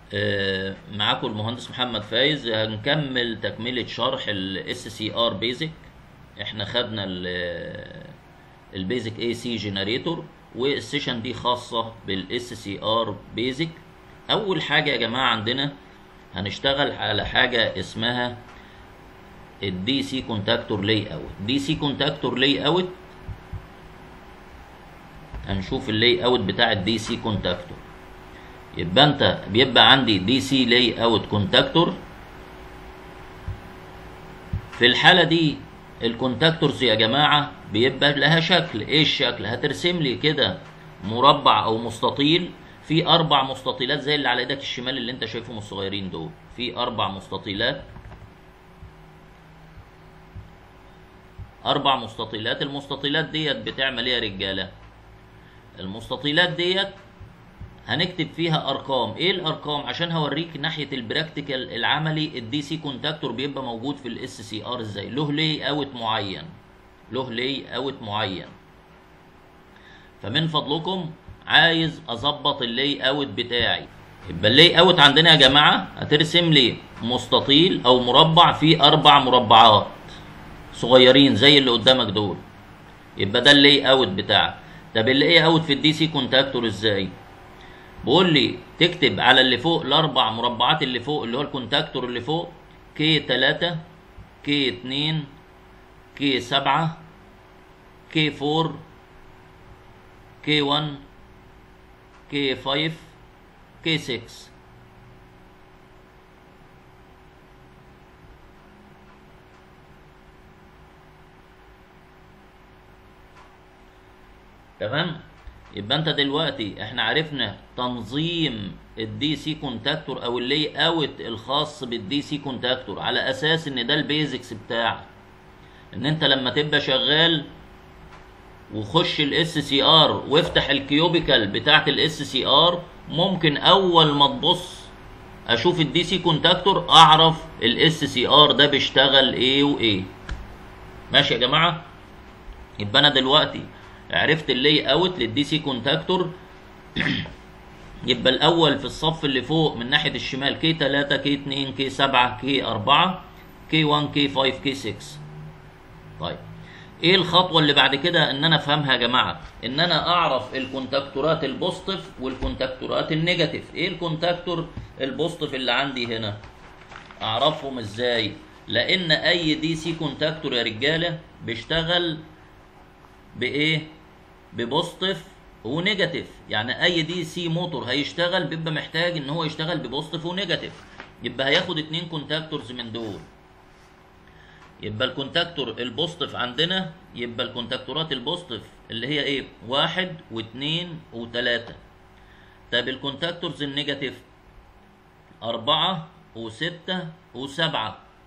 معاكم المهندس محمد فايز. هنكمل تكملة شرح ال SCR بيزك. احنا خدنا البيزك AC جنريتور، والسيشن دي خاصة بال SCR بيزك. اول حاجة يا جماعة عندنا هنشتغل على حاجة اسمها الدي سي كونتاكتور لاي اوت. دي سي كونتاكتور لاي اوت، هنشوف اللاي اوت بتاع الدي سي كونتاكتور. يبقى بيبقى عندي دي سي لاي اوت كونتاكتور. في الحالة دي الكونتاكتورز يا جماعة بيبقى لها شكل. ايه الشكل؟ هترسم لي كده مربع او مستطيل في 4 مستطيلات زي اللي على ايدك الشمال اللي انت شايفهم الصغيرين دول. في 4 مستطيلات، 4 مستطيلات. المستطيلات ديت بتعمل ايه يا رجالة؟ المستطيلات ديت هنكتب فيها ارقام. ايه الارقام؟ عشان هوريك ناحيه البراكتيكال العملي الدي سي كونتاكتور بيبقى موجود في الاس سي ار ازاي. له لاي اوت معين، له لاي اوت معين. فمن فضلكم عايز اظبط اللاي اوت بتاعي. يبقى اللاي اوت عندنا يا جماعه هترسم لي مستطيل او مربع فيه 4 مربعات صغيرين زي اللي قدامك دول. يبقى ده اللاي اوت بتاعك. طب اللاي اوت في الدي سي كونتاكتور ازاي؟ بقول لي تكتب على اللي فوق ال4 مربعات اللي فوق اللي هو الكونتاكتور اللي فوق K3 K2 K7 K4 K1 K5 K6. تمام؟ يبقى انت دلوقتي احنا عرفنا تنظيم الدي سي كونتاكتور او اللاي اوت الخاص بالدي سي كونتاكتور على اساس ان ده البيزكس بتاعك. ان انت لما تبقى شغال وخش الاس سي ار وافتح الكيوبيكال بتاعت الاس سي ار، ممكن اول ما تبص اشوف الدي سي كونتاكتور اعرف الاس سي ار ده بيشتغل ايه وايه. ماشي يا جماعه؟ يبقى انا دلوقتي عرفت اللاي اوت للدي سي كونتاكتور. يبقى الاول في الصف اللي فوق من ناحيه الشمال K3 K2 K7 K4 K1 K5 K6. طيب ايه الخطوه اللي بعد كده ان انا افهمها يا جماعه؟ ان انا اعرف الكونتاكتورات البوزيتيف والكونتاكتورات النيجاتيف. ايه الكونتاكتور البوزيتيف اللي عندي هنا؟ اعرفهم ازاي؟ لان اي دي سي كونتاكتور يا رجاله بيشتغل بايه؟ ببوزيتيف ونيجاتيف. يعني اي دي سي موتور هيشتغل بيبقى محتاج ان هو يشتغل ببوزيتيف ونيجاتيف. يبقى هياخد 2 كونتاكتورز من دول. يبقى الكونتاكتور البوزيتيف عندنا، يبقى الكونتاكتورات البوزيتيف اللي هي ايه؟ 1 و2 و3. طب الكونتاكتورز النيجاتيف 4 و6 و7.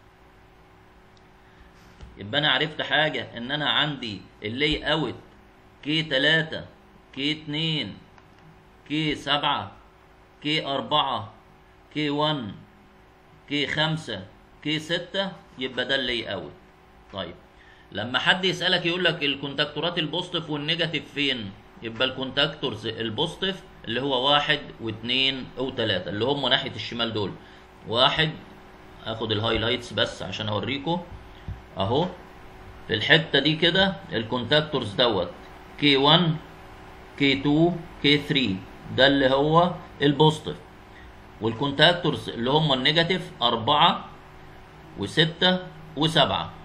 يبقى انا عرفت حاجه ان انا عندي اللاي اوت K3 K2 K7 K4 K1 K5 K6. يبقى ده اللاي اوت. طيب لما حد يسالك يقول لك الكونتاكتورات البوزيتيف والنيجاتيف فين؟ يبقى الكونتاكتورز البوزيتيف اللي هو 1 و2 و3 اللي هم ناحيه الشمال دول. 1 اخد الهايلايتس بس عشان اوريكم اهو. في الحته دي كده الكونتاكتورز دوت K1 K2 K3 ده اللي هو البوزيتيف. والكونتاكتورز اللي هم النيجاتيف 4 و6 و7.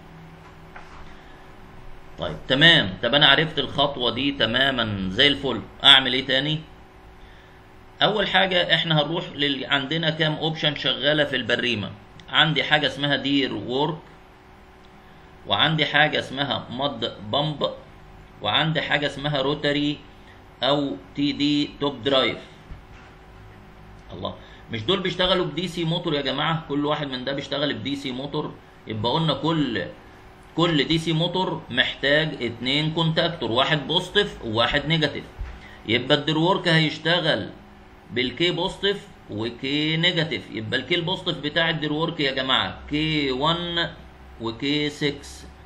طيب تمام. طب انا عرفت الخطوه دي تماما زي الفل. اعمل ايه تاني؟ اول حاجه احنا هنروح عندنا كام اوبشن شغاله في البريمه. عندي حاجه اسمها دير وورك، وعندي حاجه اسمها مد بامب، وعندي حاجه اسمها روتاري او تي دي توب درايف. الله، مش دول بيشتغلوا بدي سي موتور يا جماعه؟ كل واحد من ده بيشتغل بدي سي موتور. يبقى قلنا كل دي سي موتور محتاج 2 كونتاكتور، واحد بوزيتيف وواحد نيجاتيف. يبقى الدير وورك هيشتغل بالكي بوزيتيف وكي نيجاتيف. يبقى الكي البوزيتيف بتاع الدير وورك يا جماعه K1 وكي 6.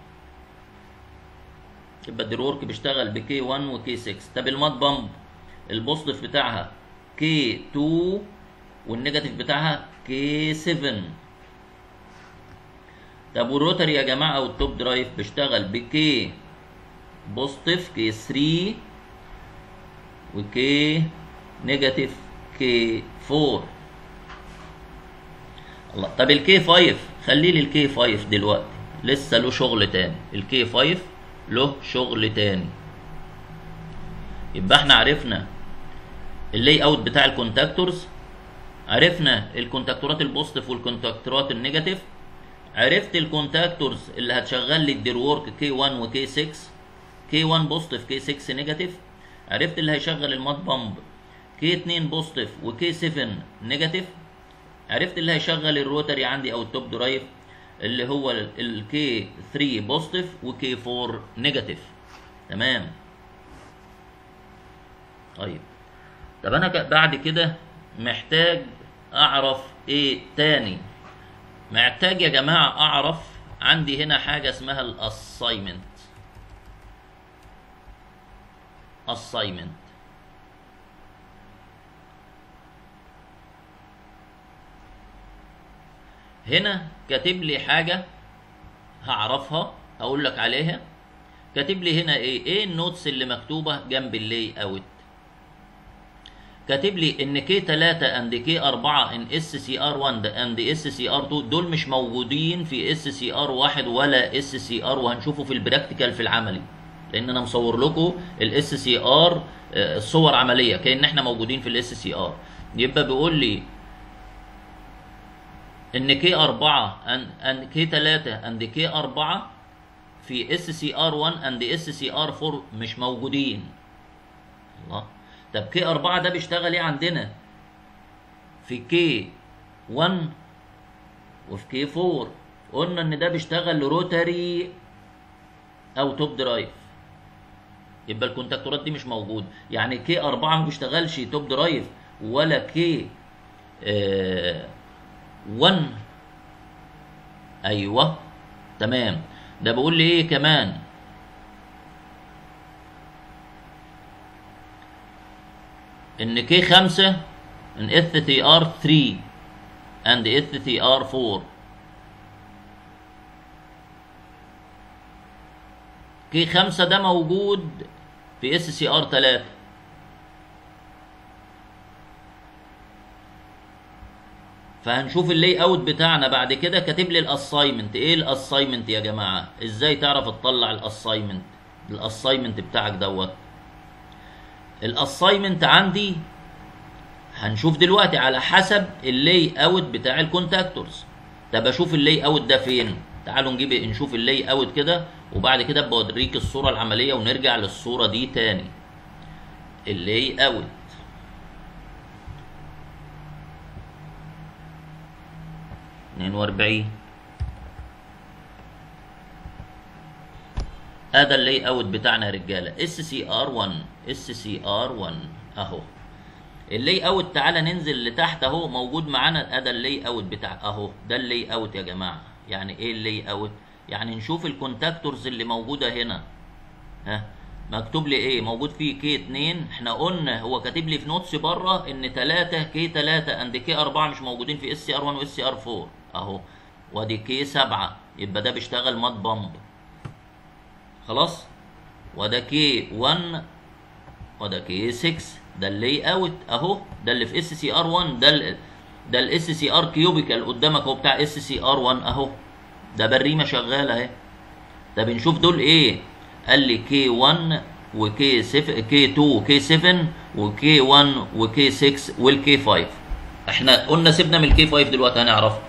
يبقى الدير وورك بيشتغل بكي 1 وكي 6. طب المات بامب البوزيتيف بتاعها K2 والنيجاتيف بتاعها كي 7. طب والروتري يا جماعه او التوب درايف بيشتغل بكي بوزيتيف كي 3 وكي نيجاتيف كي 4. الله. طب الكي 5 خلي لي الكي 5 دلوقتي لسه له شغل تاني. الكي 5 له شغل تاني. يبقى احنا عرفنا اللاي اوت بتاع الكونتاكتورز، عرفنا الكونتاكتورات البوزيتيف والكونتاكتورات النيجاتيف، عرفت الكونتاكتورز اللي هتشغل لي الدير وورك كي 1 وكي 6، كي 1 بوزيتيف كي 6 نيجاتيف، عرفت اللي هيشغل المات بامب كي 2 بوزيتيف وكي 7 نيجاتيف، عرفت اللي هيشغل الروتري عندي او التوب درايف اللي هو الكي 3 بوزيتيف وكي 4 نيجاتيف. تمام. طيب طب انا بعد كده محتاج اعرف ايه تاني؟ محتاج يا جماعه اعرف عندي هنا حاجه اسمها الاساينمنت. هنا كاتب لي حاجه هعرفها هقول لك عليها. كاتب لي هنا ايه النوتس اللي مكتوبه جنب اللاي اوت. كاتب لي ان كي 3 اند كي 4 ان اس سي ار 1 اند اس سي ار 2 دول مش موجودين في اس سي ار 1 ولا اس سي ار، وهنشوفه في البراكتيكال في العملي، لان انا مصور لكم الاس سي ار صور عمليه كأن احنا موجودين في الاس سي ار. يبقى بيقول لي ان كي 4 ان كي 3 اند كي 4 في اس سي ار 1 اند اس سي ار 4 مش موجودين. الله. طب كي 4 ده بيشتغل ايه عندنا؟ في كي 1 وفي كي 4 قلنا ان ده بيشتغل روتري او توب درايف، يبقى الكونتاكتورات دي مش موجوده. يعني كي 4 ما بيشتغلش توب درايف ولا كي 1. ايوه تمام. ده بيقول لي ايه كمان؟ ان كي 5 ان اس تي ار 3 اند اس تي ار 4. كي 5 ده موجود في اس سي ار 3. فهنشوف اللاي اوت بتاعنا بعد كده. كاتب لي الاساينمنت. ايه الاساينمنت يا جماعه؟ ازاي تعرف تطلع الاساينمنت؟ الاساينمنت بتاعك دوت. الاساينمنت عندي هنشوف دلوقتي على حسب اللاي اوت بتاع الكونتاكتورز. طب اشوف اللاي اوت ده فين؟ تعالوا نشوف اللاي اوت كده، وبعد كده بوريك الصوره العمليه ونرجع للصوره دي تاني. اللاي اوت #42. ادي اللاي اوت بتاعنا يا رجاله. اس سي ار 1 اس سي ار 1 اهو اللاي اوت. تعالى ننزل لتحت اهو موجود معانا. ادي اللاي اوت بتاع اهو ده اللاي اوت يا جماعه. يعني ايه اللاي اوت؟ يعني نشوف الكونتاكتورز اللي موجوده هنا. مكتوب لي ايه؟ موجود فيه كي 2. احنا قلنا هو كاتب لي في نوتس بره ان 3 كي 3 اند كي 4 مش موجودين في اس سي ار 1 واس سي ار 4 اهو. وادي كي 7 يبقى ده بيشتغل مات بامب. خلاص. وده كي 1 وده كي 6. ده اللاي اوت اهو. ده اللي في اس سي ار 1. ده الاس سي ار كيوبيكال قدامك اهو بتاع اس سي ار 1 اهو. ده بريمه شغاله اهي. ده بنشوف دول ايه. قال لي كي 1 وكي 7 كي 2 وكي 7 وكي 1 وكي 6 والكي 5. احنا قلنا سيبنا من الكي 5 دلوقتي هنعرفه.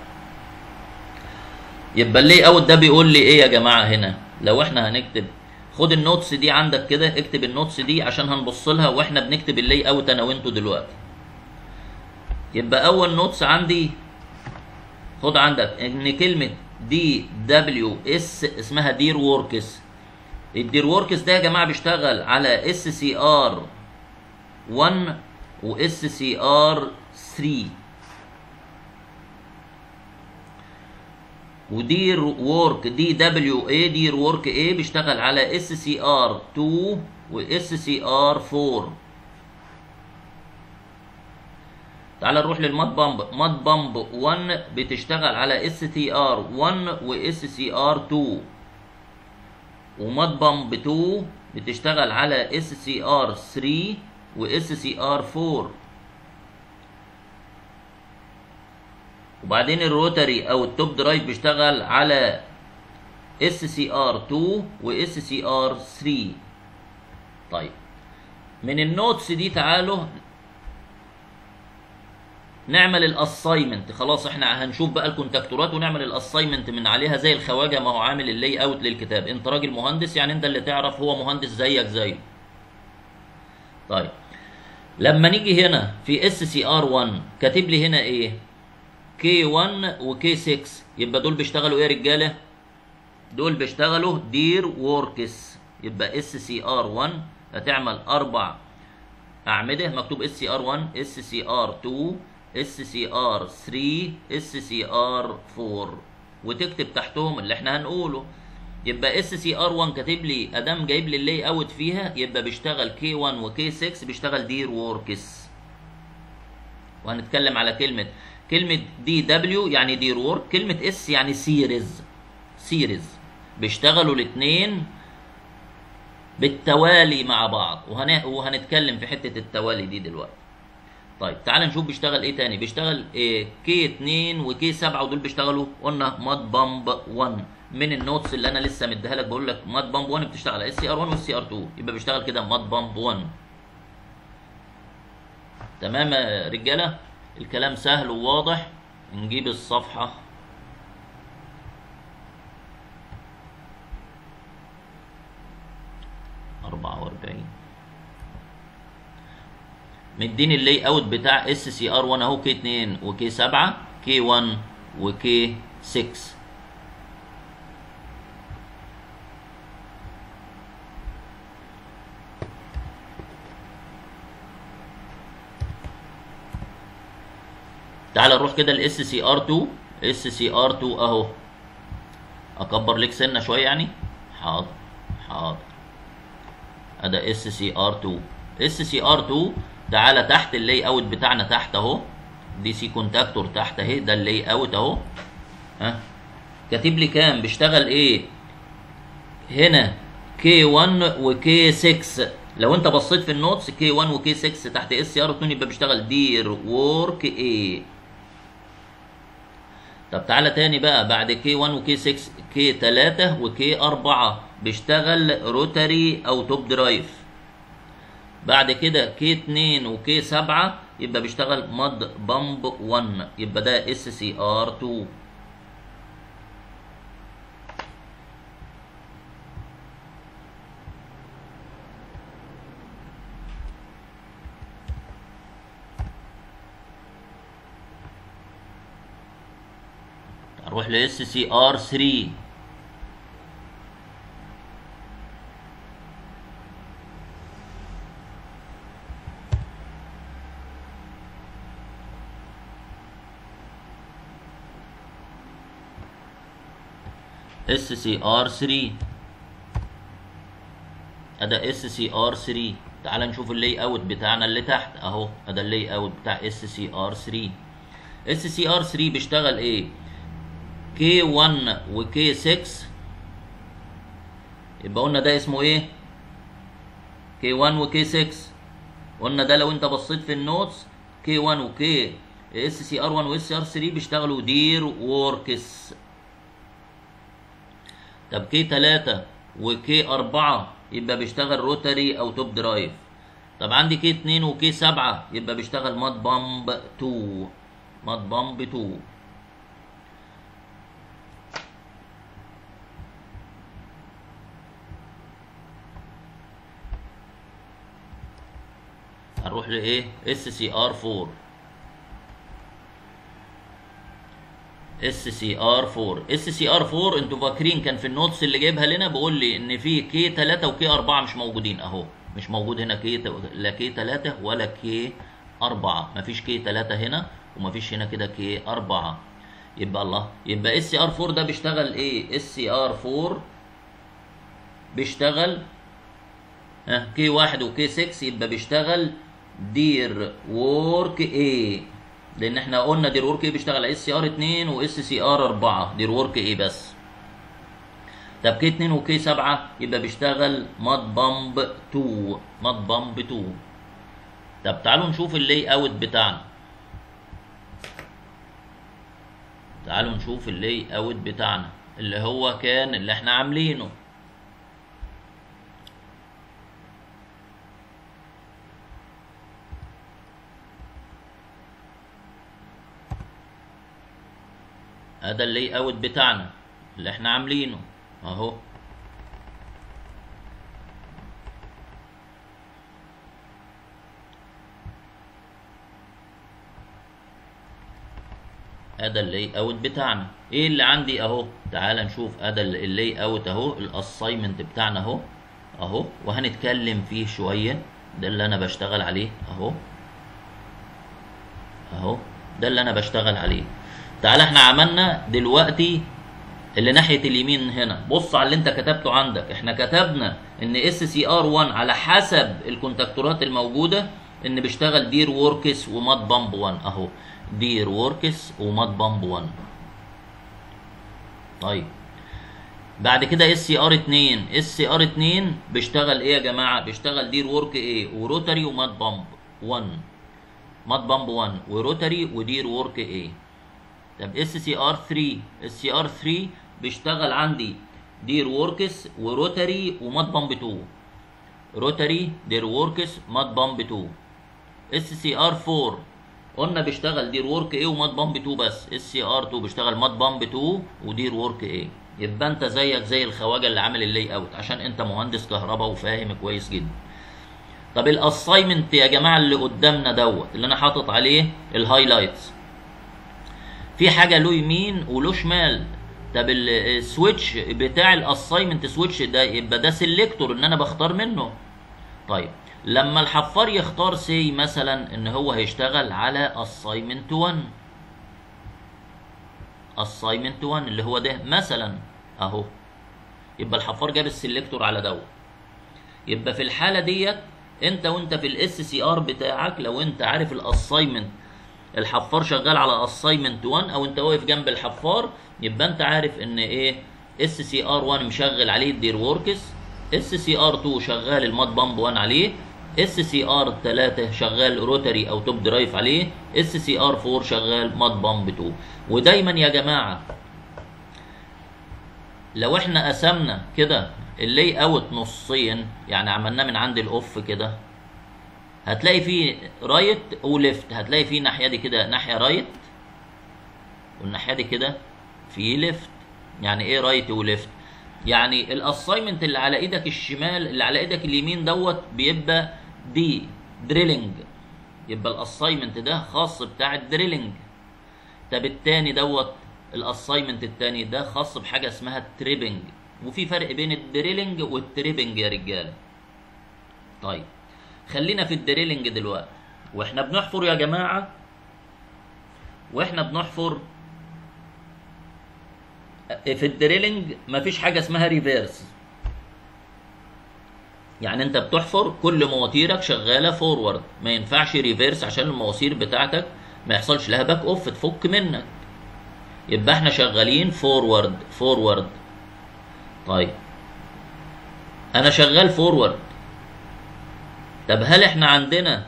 يبقى اللاي اوت ده بيقول لي ايه يا جماعه هنا؟ لو احنا هنكتب، خد النوتس دي عندك كده، اكتب النوتس دي عشان هنبص لها واحنا بنكتب اللاي اوت انا وانتوا دلوقتي. يبقى اول نوتس عندي خد عندك ان كلمه دي دبليو اس اسمها دير ووركس. الدير ووركس ده يا جماعه بيشتغل على اس سي ار 1 واس سي ار 3. ودير وورك دي دبليو اي دير وورك اي بيشتغل على اس سي ار 2 واس سي ار 4. تعال نروح للماد بامب. ماد بامب 1 بتشتغل على اس تي ار 1 واس سي ار 2، وماد بامب 2 بتشتغل على اس سي ار 3 واس سي ار 4. وبعدين الروتري او التوب درايف بيشتغل على اس سي ار 2 واس سي ار 3. طيب من النوتس دي تعالوا نعمل الاساينمنت. خلاص احنا هنشوف بقى الكونتاكتورات ونعمل الاساينمنت من عليها زي الخواجه، ما هو عامل اللاي اوت للكتاب. انت راجل مهندس يعني انت اللي تعرف، هو مهندس زيك زيه. طيب لما نيجي هنا في اس سي ار 1 كاتب لي هنا ايه؟ كي 1 وكي 6، يبقى دول بيشتغلوا ايه يا رجاله؟ دول بيشتغلوا دير ووركس. يبقى اس سي ار 1 هتعمل 4 اعمده، مكتوب اس سي ار 1 اس سي ار 2 اس سي ار 3 اس سي ار 4، وتكتب تحتهم اللي احنا هنقوله. يبقى اس سي ار 1 كاتب لي ادام جايب لي اللاي اوت فيها، يبقى بيشتغل كي 1 وكي 6 بيشتغل دير ووركس. وهنتكلم على كلمه دي دبليو يعني دير وورك، كلمه اس يعني سيريز بيشتغلوا الاثنين بالتوالي مع بعض، وهنتكلم في حته التوالي دي دلوقتي. طيب تعال نشوف بيشتغل ايه تاني. بيشتغل ايه؟ كي 2 وكي 7، ودول بيشتغلوا قلنا ماد بامب 1. من النوتس اللي انا لسه مديها لك بقول لك ماد بامب 1 بتشتغل على اس سي ار 1 والسي ار 2، يبقى بيشتغل كده ماد بامب 1. تمام يا رجاله؟ الكلام سهل وواضح. نجيب الصفحه 44. مديني اللاي اوت بتاع اس سي ار 1 اهو، كي 2 وكي 7 كي 1 وكي 6. تعال نروح كده الاس سي ار 2. اس سي ار 2 اهو، اكبر لك سنه شويه يعني. حاضر ادا اس سي ار 2. اس سي ار 2 تعالى تحت اللاي اوت بتاعنا تحت اهو، دي سي كونتاكتور تحت اهي، ده اللاي اوت اهو. ها كاتب لي كام بيشتغل ايه هنا؟ كي 1 وكي 6. لو انت بصيت في النوتس كي 1 وكي 6 تحت اس سي ار 2 يبقى بيشتغل دير وورك ايه. طب تعالى تاني بقى بعد كي 1 وكي 6 كي 3 وكي 4 بيشتغل روتري او توب درايف. بعد كده كي 2 وكي 7 يبقى بيشتغل ماد بامب 1، يبقى ده اس سي ار 2. اروح ل اس سي ار 3. اس سي ار 3 ادا اس سي ار 3. تعال نشوف اللاي اوت بتاعنا اللي تحت اهو، ادا اللاي اوت بتاع اس سي ار 3. اس سي ار 3 بيشتغل ايه؟ كي 1 وكي 6، يبقى قلنا ده اسمه ايه؟ كي 1 وكي 6. قلنا ده لو انت بصيت في النوتس كي 1 وكي اس سي ار 1 واس سي ار 3 بيشتغلوا دير ووركس. طب كي 3 وكي 4 يبقى بيشتغل روتري او توب درايف. طب عندي كي 2 وكي 7 يبقى بيشتغل ماد بامب 2. ماد بامب 2. هنروح لايه؟ اس سي ار 4. اس سي ار 4. اس سي ار 4 انتوا فاكرين كان في النوتس اللي جايبها لنا بقول لي ان في كي 3 وكي 4 مش موجودين اهو، مش موجود هنا لا كي 3 ولا كي 4، مفيش كي 3 هنا ومفيش هنا كده كي 4. يبقى الله، يبقى اس سي ار 4 ده بيشتغل ايه؟ اس سي ار 4 بيشتغل كي 1 وكي 6، يبقى بيشتغل دير وورك ايه. لان احنا قلنا دير ورك ايه بيشتغل اس سي ار 2 واس سي ار 4، دير ورك ايه بس. طب كي 2 وكي 7 يبقى بيشتغل ماد بامب 2، ماد بامب 2. طب تعالوا نشوف اللي اوت بتاعنا، تعالوا نشوف اللي اوت بتاعنا اللي هو كان اللي احنا عاملينه. هذا اللي اوت بتاعنا اللي احنا عاملينه اهو. ادي اللي اوت بتاعنا. ايه اللي عندي اهو؟ تعال نشوف ادي اللي اوت اهو، الاساينمنت بتاعنا اهو اهو، وهنتكلم فيه شويه. ده اللي انا بشتغل عليه اهو اهو، ده اللي انا بشتغل عليه. تعال احنا عملنا دلوقتي اللي ناحيه اليمين هنا، بص على اللي انت كتبته عندك. احنا كتبنا ان اس سي ار 1 على حسب الكونتاكتورات الموجوده ان بيشتغل دير ووركس وماد بامب 1 اهو، دير ووركس وماد بامب 1. طيب بعد كده اس سي ار 2، اس سي ار 2 بيشتغل ايه يا جماعه؟ بيشتغل دير وورك ايه وروتري وماد بامب 1، ماد بامب 1 وروتري ودير وورك ايه. طب اس سي ار 3، اس سي ار 3 بيشتغل عندي دير ووركس وروتري وماد بامب 2، روتري دير ووركس ماد بامب 2. اس سي ار 4 قلنا بيشتغل دير وورك ايه وماد بامب 2 بس، اس سي ار 2 بيشتغل ماد بامب 2 ودير وورك ايه. يبقى انت زيك زي الخواجه اللي عامل اللي اوت عشان انت مهندس كهرباء وفاهم كويس جدا. طب الاساينمنت يا جماعه اللي قدامنا دوت اللي انا حاطط عليه الهايلايتس، في حاجه له يمين وله شمال. طب السويتش بتاع الاساينمنت سويتش ده يبقى ده سيلكتور ان انا بختار منه. طيب لما الحفار يختار سي مثلا ان هو هيشتغل على اساينمنت 1، اساينمنت 1 اللي هو ده مثلا اهو، يبقى الحفار جاب السيلكتور على دوت. يبقى في الحاله ديت انت وانت في الاس سي ار بتاعك لو انت عارف الاساينمنت الحفار شغال على اساينمنت 1 او انت واقف جنب الحفار، يبقى انت عارف ان ايه اس سي ار 1 مشغل عليه الدير ووركس، اس سي ار 2 شغال الماد بامب 1 عليه، اس سي ار 3 شغال روتري او توب درايف عليه، اس سي ار 4 شغال ماد بامب 2. ودايما يا جماعه لو احنا قسمنا كده اللي اوت نصين، يعني عملناه من عند الاوف كده، هتلاقي فيه رايت وليفت، هتلاقي فيه الناحيه دي كده ناحيه رايت والناحيه دي كده في ليفت. يعني ايه رايت وليفت؟ يعني الاساينمنت اللي على ايدك الشمال اللي على ايدك اليمين دوت بيبقى دي دريلنج، يبقى الاساينمنت ده خاص بتاع الدريلنج. طب التاني دوت الاساينمنت التاني ده خاص بحاجه اسمها التريبنج، وفي فرق بين الدريلنج والتريبنج يا رجاله. طيب خلينا في الدريلنج دلوقتي. واحنا بنحفر يا جماعه، واحنا بنحفر في الدريلنج مفيش حاجه اسمها ريفيرس. يعني انت بتحفر كل مواتيرك شغاله فورورد، ما ينفعش ريفيرس عشان المواسير بتاعتك ما يحصلش لها باك اوف تفك منك. يبقى احنا شغالين فورورد فورورد. طيب انا شغال فورورد، طب هل احنا عندنا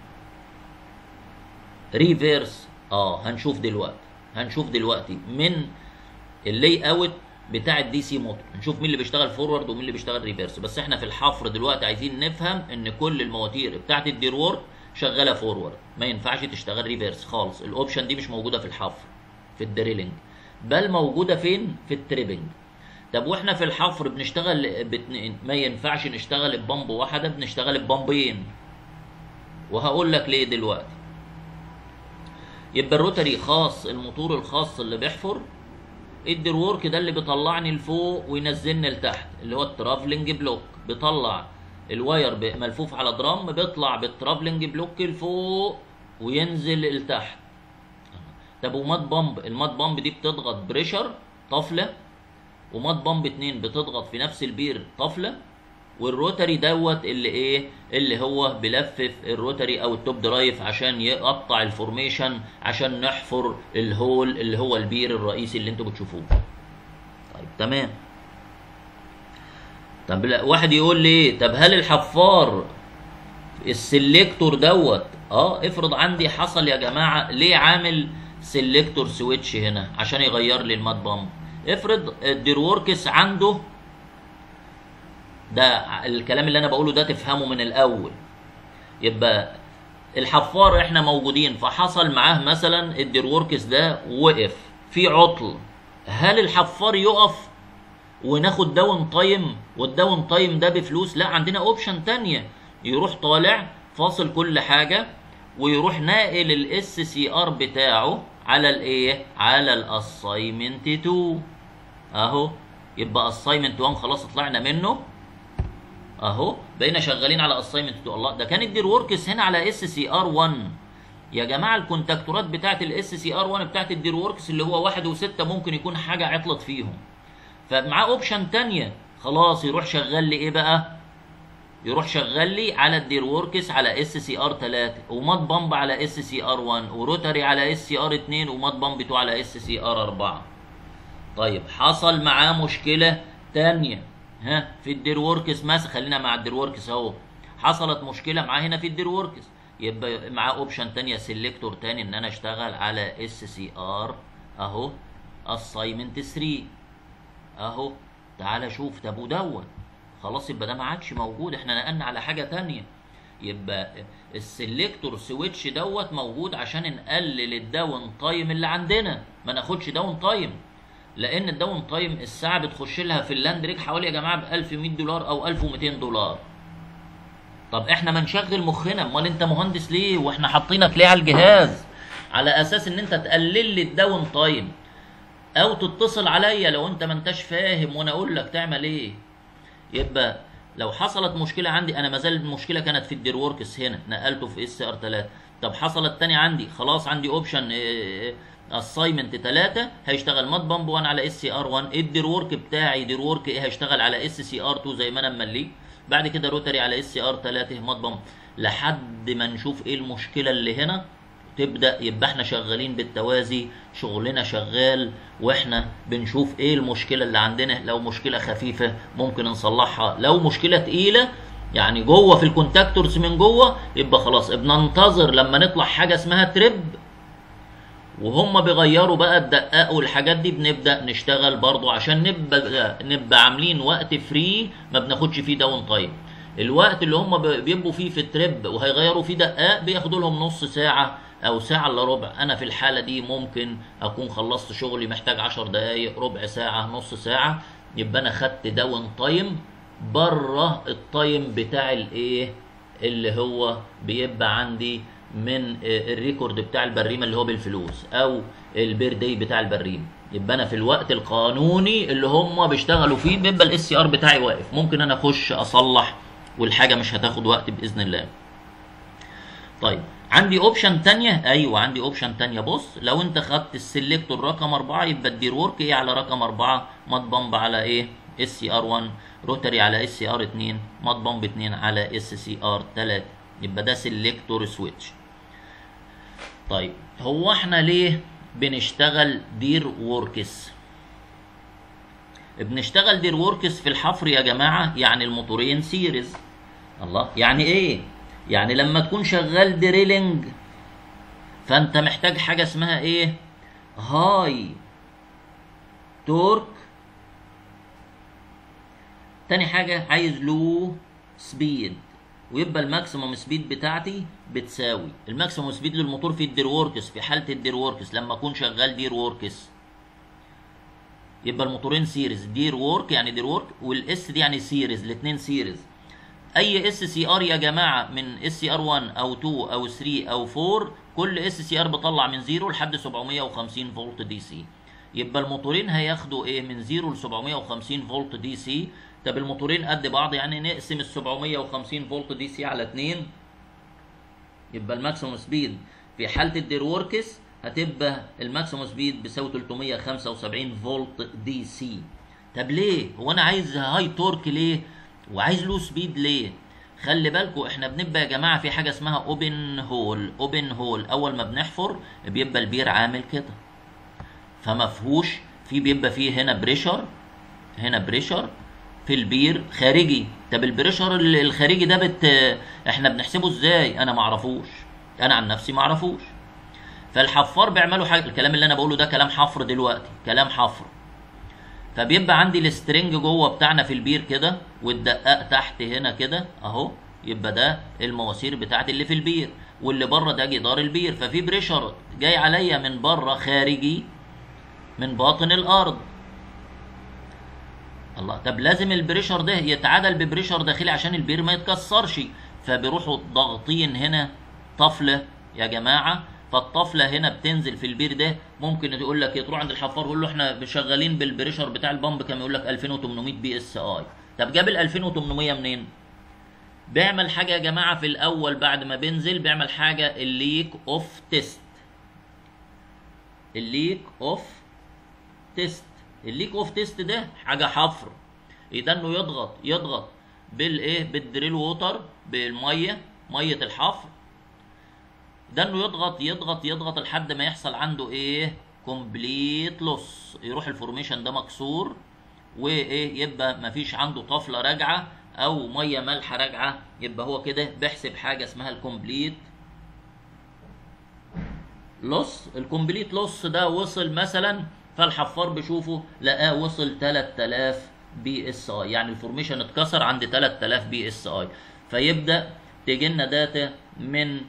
ريفيرس؟ هنشوف دلوقتي من اللي اوت بتاع الدي سي موتور، نشوف مين اللي بيشتغل فورورد ومين اللي بيشتغل ريفيرس. بس احنا في الحفر دلوقتي عايزين نفهم ان كل المواتير بتاعت الدير وورك شغاله فورورد، ما ينفعش تشتغل ريفيرس خالص. الاوبشن دي مش موجوده في الحفر في الدريلنج، بل موجوده فين؟ في التريبنج. طب واحنا في الحفر بنشتغل ما ينفعش نشتغل ببامب واحده، بنشتغل ببامبين، وهقول لك ليه دلوقتي. يبقى الروتري خاص، الموتور الخاص اللي بيحفر، الدير وورك ده اللي بيطلعني لفوق وينزلني لتحت اللي هو الترافلنج بلوك، بيطلع الواير ملفوف على درام بيطلع بالترافلنج بلوك لفوق وينزل لتحت. طب وماد بامب، الماد بامب دي بتضغط بريشر طفله، وماد بامب 2 بتضغط في نفس البير طفله، والروتري دوت اللي ايه، اللي هو بيلفف الروتري او التوب درايف عشان يقطع الفورميشن، عشان نحفر الهول اللي هو البير الرئيسي اللي انتوا بتشوفوه. طيب تمام. طب واحد يقول لي طب هل الحفار السلكتور دوت افرض عندي حصل يا جماعه، ليه عامل سلكتور سويتش هنا عشان يغير لي المات بامب؟ افرض الدير وركس عنده، ده الكلام اللي انا بقوله ده تفهمه من الاول. يبقى الحفار احنا موجودين، فحصل معاه مثلا الدير وركس ده وقف في عطل، هل الحفار يقف وناخد داون تايم والداون تايم ده بفلوس؟ لا، عندنا اوبشن تانية، يروح طالع فاصل كل حاجة ويروح ناقل الاس سي ار بتاعه على الايه، على الاسايمنت 2 اهو. يبقى اسايمنت 1 خلاص طلعنا منه اهو، بقينا شغالين على اسايمنت 2. الله، ده كان الدير وركس هنا على اس سي ار 1 يا جماعه. الكونتاكتورات بتاعت الاس سي ار 1 بتاعت الدير وركس اللي هو 1 و6 ممكن يكون حاجه عطلت فيهم، فمعاه اوبشن تانية خلاص يروح شغال لي ايه بقى، يروح شغال لي على الدير وركس على اس سي ار 3 ومات بامب على اس سي ار 1 وروتري على اس سي ار 2 ومات بامب 2 على اس سي ار 4. طيب حصل معاه مشكله تانية في الدير وركس مثلا، خلينا مع الدير وركس اهو، حصلت مشكله معاه هنا في الدير وركس، يبقى معاه اوبشن تانية سيلكتور تاني ان انا اشتغل على اس سي ار اهو اسايمنت 3 اهو. تعالى شوف، طب ودوت خلاص يبقى ده ما عادش موجود، احنا نقلنا على حاجه تانية. يبقى السلكتور سويتش دوت موجود عشان نقلل الداون تايم اللي عندنا، ما ناخدش داون تايم، لان الداون تايم الساعه بتخش لها في اللاند ريك حوالي يا جماعه ب 1100 دولار او 1200 دولار. طب احنا ما نشغل مخنا، امال انت مهندس ليه واحنا حاطينك ليه على الجهاز؟ على اساس ان انت تقلل لي الداون تايم، او تتصل عليا لو انت ما انتش فاهم وانا اقول لك تعمل ايه. يبقى لو حصلت مشكله عندي انا، ما زال المشكله كانت في الدير وركس هنا نقلته في اس ار 3. طب حصلت تاني عندي، خلاص عندي اوبشن اسايمنت 3 هيشتغل مات بامب 1 على اس سي ار 1، الدير ورك بتاعي دير ورك ايه هيشتغل على اس سي ار 2 زي ما انا ممليه، بعد كده روتري على اس سي ار 3 مات بامب، لحد ما نشوف ايه المشكله اللي هنا تبدا. يبقى احنا شغالين بالتوازي، شغلنا شغال واحنا بنشوف ايه المشكله اللي عندنا. لو مشكله خفيفه ممكن نصلحها، لو مشكله تقيله يعني جوه في الكونتاكتورز من جوه، يبقى خلاص بننتظر لما نطلع حاجه اسمها تريب وهم بيغيروا بقى الدقاق والحاجات دي، بنبدا نشتغل برضو عشان نبقى عاملين وقت فري ما بناخدش فيه داون تايم. الوقت اللي هم بيبقوا فيه في التريب وهيغيروا فيه دقاق بياخدوا لهم نص ساعه او ساعه الا ربع. انا في الحاله دي ممكن اكون خلصت شغلي محتاج 10 دقايق، ربع ساعه، نص ساعه، يبقى انا خدت داون تايم بره التايم بتاع الايه اللي هو بيبقى عندي من الريكورد بتاع البريمه اللي هو بالفلوس او البير داي بتاع البريمه. يبقى انا في الوقت القانوني اللي هم بيشتغلوا فيه بيبقى الاس سي ار بتاعي واقف، ممكن انا اخش اصلح والحاجه مش هتاخد وقت باذن الله. طيب عندي اوبشن تانية، ايوه عندي اوبشن تانية. بص، لو انت خدت السلكتور رقم 4 يبقى الدير ورك ايه على رقم 4، مات بامب على ايه اس سي ار 1، روتري على اس سي ار 2، مات بامب 2 على اس سي ار 3. يبقى ده سلكتور سويتش. طيب هو احنا ليه بنشتغل دير وركس؟ بنشتغل دير وركس في الحفر يا جماعه يعني الموتورين سيريز. الله، يعني ايه؟ يعني لما تكون شغال دريلنج فانت محتاج حاجه اسمها ايه؟ هاي تورك. تاني حاجه عايز لو سبيد، ويبقى الماكسيموم سبيد بتاعتي بتساوي الماكسيموم سبيد للموتور في الدير وركس. في حاله الدير وركس لما اكون شغال دير وركس يبقى الموتورين سيريز، دير ورك يعني دير ورك، والاس دي يعني سيريز، الاثنين سيريز. اي اس سي ار يا جماعه من اس سي ار 1 او 2 او 3 او 4، كل اس سي ار بطلع من 0 لحد 750 فولت دي سي. يبقى الموتورين هياخدوا ايه من 0 ل 750 فولت دي سي. طب الموتورين قد بعض، يعني نقسم ال 750 فولت دي سي على 2، يبقى الماكسيموم سبيد في حاله الدير وركس هتبقى الماكسيموم سبيد بيساوي 375 فولت دي سي. طب ليه؟ هو انا عايز هاي تورك ليه وعايز له سبيد ليه؟ خلي بالكوا احنا بنبقى يا جماعه في حاجه اسمها اوبن هول. اوبن هول اول ما بنحفر بيبقى البير عامل كده، فما فيهوش بيبقى فيه هنا بريشر، هنا بريشر في البير خارجي. طب البريشر الخارجي ده احنا بنحسبه ازاي؟ انا معرفوش، انا عن نفسي معرفوش. فالحفار بيعملوا حاجه، الكلام اللي انا بقوله ده كلام حفر دلوقتي، كلام حفر. فبيبقى عندي السترنج جوه بتاعنا في البير كده، والدقاق تحت هنا كده اهو، يبقى ده المواسير بتاعتي اللي في البير، واللي بره ده جدار البير. ففي بريشر جاي عليا من بره خارجي من باطن الارض. الله، طب لازم البريشر ده يتعادل ببريشر داخلي عشان البير ما يتكسرش. فبيروحوا ضاغطين هنا طفله يا جماعه، فالطفله هنا بتنزل في البير ده. ممكن يقول لك تروح عند الحفار يقول له احنا شغالين بالبريشر بتاع البامب كام، يقول لك 2800 بي اس اي. طب جاب ال 2800 منين؟ بيعمل حاجه يا جماعه في الاول بعد ما بينزل، بيعمل حاجه الليك اوف تيست. الليك اوف تيست، الليك اوف تيست ده حاجه حفر، ده انه يضغط بالايه، بالدريل ووتر، بالميه، ميه الحفر، ده انه يضغط لحد ما يحصل عنده ايه، كومبليت لوس، يروح الفورميشن ده مكسور، وايه، يبقى مفيش عنده طفله راجعه او ميه مالحه راجعه. يبقى هو كده بيحسب حاجه اسمها الكومبليت لوس. الكومبليت لوس ده وصل مثلا، فالحفار بيشوفه لقاه وصل 3000 بي اس اي، يعني الفورميشن اتكسر عند 3000 بي اس اي. فيبدا تيجي لنا داتا من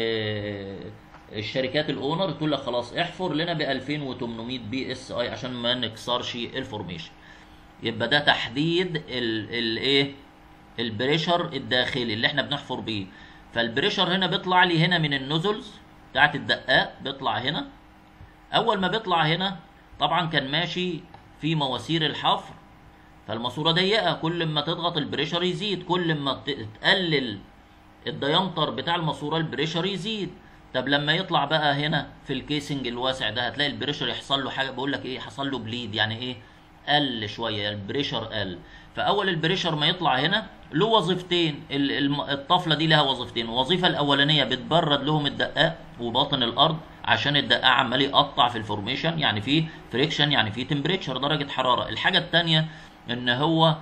الشركات الاونر تقول لك خلاص احفر لنا ب 2800 بي اس اي عشان ما نكسرش الفورميشن. يبقى ده تحديد الايه، البريشر الداخلي اللي احنا بنحفر بيه. فالبريشر هنا بيطلع لي هنا من النوزلز بتاعت الدقاق، بيطلع هنا. اول ما بيطلع هنا طبعا كان ماشي في مواسير الحفر، فالماسوره ضيقه، كل ما تضغط البريشر يزيد، كل ما تقلل الديامتر بتاع الماسوره البريشر يزيد. طب لما يطلع بقى هنا في الكيسنج الواسع ده هتلاقي البريشر يحصل له حاجه، بقول لك ايه، حصل له بليد، يعني ايه، قل شويه البريشر قل. فاول البريشر ما يطلع هنا له وظيفتين، الطفله دي لها وظيفتين. الوظيفه الاولانيه بتبرد لهم الدقاق وباطن الارض عشان الدقاق عمال يقطع في الفورميشن، يعني في فريكشن، يعني في تمبريتشر درجه حراره. الحاجه الثانيه ان هو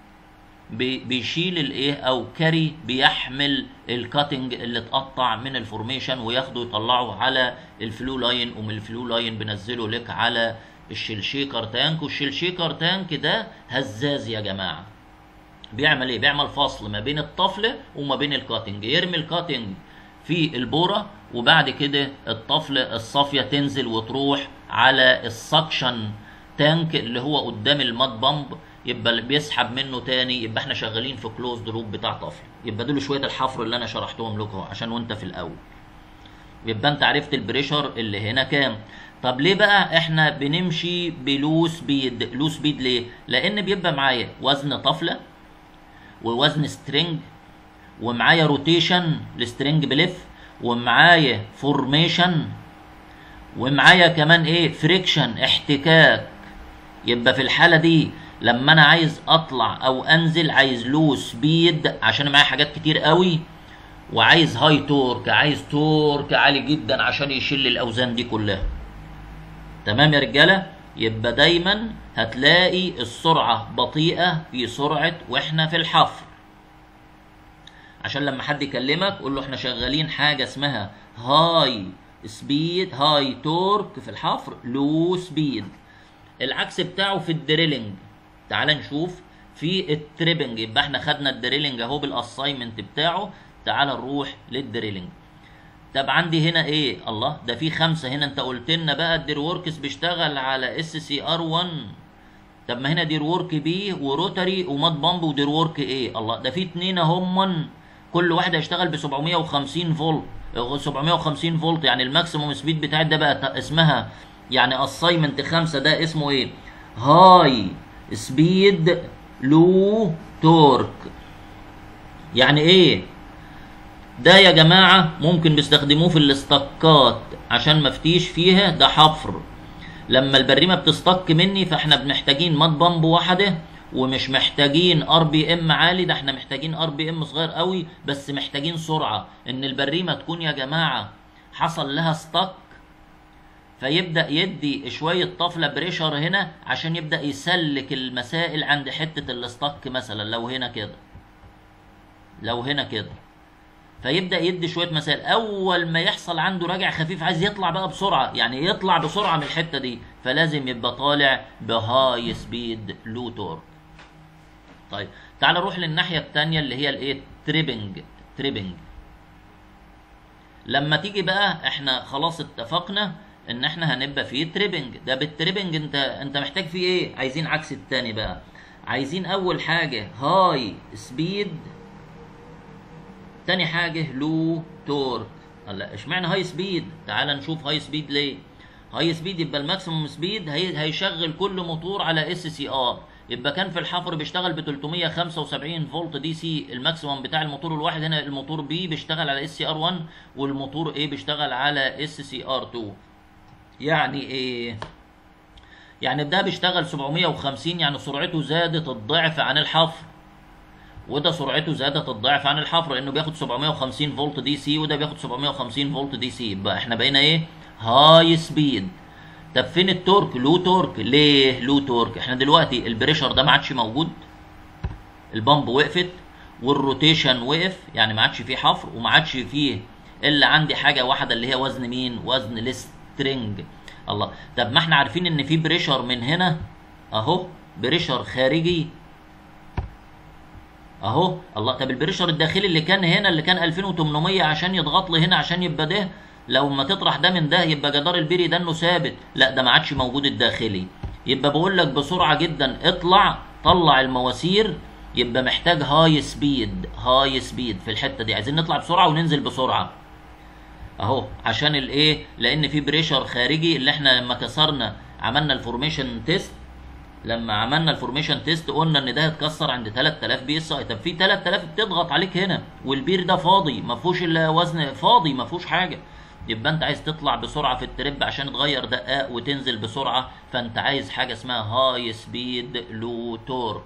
بيشيل الايه، او كاري، بيحمل الكاتنج اللي اتقطع من الفورميشن وياخده يطلعه على الفلو لاين، ومن الفلو لاين بنزله لك على الشيلشيكر تانك. والشيلشيكر تانك ده هزاز يا جماعه، بيعمل ايه، بيعمل فصل ما بين الطفله وما بين الكاتنج، يرمي الكاتنج في البوره، وبعد كده الطفله الصافيه تنزل وتروح على السكشن تانك اللي هو قدام الماد بامب، يبقى بيسحب منه تاني. يبقى احنا شغالين في كلوزد لوب بتاع طفل. يبقى دول شويه الحفر اللي انا شرحتهم لكم عشان وانت في الاول يبقى انت عرفت البريشر اللي هنا كام. طب ليه بقى احنا بنمشي بلو سبيد؟ لو سبيد ليه؟ لان بيبقى معايا وزن طفله، ووزن سترينج، ومعايا روتيشن، السترينج بلف، ومعايا فورميشن، ومعايا كمان ايه، فريكشن، احتكاك. يبقى في الحاله دي لما انا عايز اطلع او انزل عايز لو سبيد عشان معايا حاجات كتير قوي، وعايز هاي تورك، عايز تورك عالي جدا عشان يشيل الاوزان دي كلها. تمام يا رجاله؟ يبقى دايما هتلاقي السرعه بطيئه في سرعه واحنا في الحفر، عشان لما حد يكلمك قول له احنا شغالين حاجه اسمها هاي سبيد، هاي تورك في الحفر، لو سبيد. العكس بتاعه في الدريلنج. تعال نشوف في التريبنج. يبقى احنا خدنا الدريلنج اهو بالاساينمنت بتاعه، تعال نروح للدريلنج. طب عندي هنا ايه، الله، ده في 5 هنا. انت قلت لنا بقى الدير وركس بيشتغل على اس سي ار 1. طب ما هنا دير ورك بي وروتري وماد بامب ودير ورك ايه، الله، ده في 2 هم، كل واحد هيشتغل ب 750 فولت. 750 فولت يعني الماكسيموم سبيد بتاعت ده بقى اسمها، يعني اساينمنت 5 ده اسمه ايه، هاي سبيد لو تورك. يعني ايه ده يا جماعه؟ ممكن بيستخدموه في الاستكات عشان مفتيش فيها، ده حفر. لما البريمه بتستك مني فاحنا بنحتاجين ماد بامب واحده ومش محتاجين ار بي ام عالي، ده احنا محتاجين ار بي ام صغير قوي، بس محتاجين سرعه، ان البريمه تكون يا جماعه حصل لها ستك، فيبدا يدي شويه طفله بريشر هنا عشان يبدا يسلك المسائل عند حته الستك، مثلا لو هنا كده، لو هنا كده، فيبدا يدي شويه مسائل. اول ما يحصل عنده راجع خفيف عايز يطلع بقى بسرعه، يعني يطلع بسرعه من الحته دي، فلازم يبقى طالع بهاي سبيد لو تورك. طيب تعال نروح للناحيه الثانيه اللي هي الايه؟ تريبنج. لما تيجي بقى احنا خلاص اتفقنا ان احنا هنبقى فيه تريبنج. ده بالتريبنج انت محتاج فيه ايه؟ عايزين عكس الثاني بقى، عايزين اول حاجه هاي سبيد، تاني حاجة لو تورك. هلا اشمعنى هاي سبيد؟ تعال نشوف هاي سبيد ليه. هاي سبيد يبقى الماكسيموم سبيد هيشغل كل موتور على اس سي ار. يبقى كان في الحفر بيشتغل ب 375 فولت دي سي الماكسيموم بتاع الموتور الواحد، هنا الموتور بي بيشتغل على اس سي ار 1 والموتور ايه بيشتغل على اس سي ار 2. يعني ايه؟ يعني ده بيشتغل 750، يعني سرعته زادت الضعف عن الحفر، وده سرعته زادت الضعف عن الحفر، لانه بياخد 750 فولت دي سي وده بياخد 750 فولت دي سي. يبقى احنا بقينا ايه؟ هاي سبيد. طب فين التورك؟ لو تورك. ليه لو تورك؟ احنا دلوقتي البريشر ده ما عادش موجود، البامب وقفت والروتيشن وقف، يعني ما عادش فيه حفر وما عادش فيه الا عندي حاجه واحده اللي هي وزن مين؟ وزن السترنج. الله. طب ما احنا عارفين ان في بريشر من هنا اهو، بريشر خارجي اهو. الله. طب البريشر الداخلي اللي كان هنا اللي كان 2800 عشان يضغط لي هنا عشان يبقى ده، لو ما تطرح ده من ده يبقى جدار البيري ده انه ثابت، لا ده ما عادش موجود الداخلي. يبقى بقول لك بسرعه جدا اطلع طلع المواسير، يبقى محتاج هاي سبيد. هاي سبيد في الحته دي، عايزين نطلع بسرعه وننزل بسرعه اهو، عشان الايه؟ لان في بريشر خارجي اللي احنا لما كسرنا عملنا الفورميشن تيست، لما عملنا الفورميشن تيست قلنا ان ده هيتكسر عند 3000 بي اس اي. طب في 3000 بتضغط عليك هنا والبير ده فاضي ما فيهوش الا وزن، فاضي ما فيهوش حاجه، يبقى انت عايز تطلع بسرعه في التريب عشان تغير دقائق وتنزل بسرعه، فانت عايز حاجه اسمها هاي سبيد لو تورك.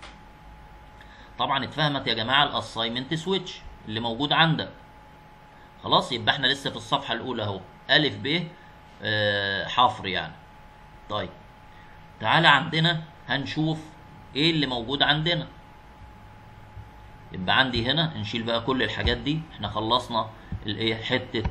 طبعا اتفهمت يا جماعه الاساينمنت سويتش اللي موجود عندك. خلاص يبقى احنا لسه في الصفحه الاولى اهو، الف ب حفر يعني. طيب تعالى عندنا هنشوف ايه اللي موجود عندنا. يبقى عندي هنا نشيل بقى كل الحاجات دي، احنا خلصنا الايه؟ حته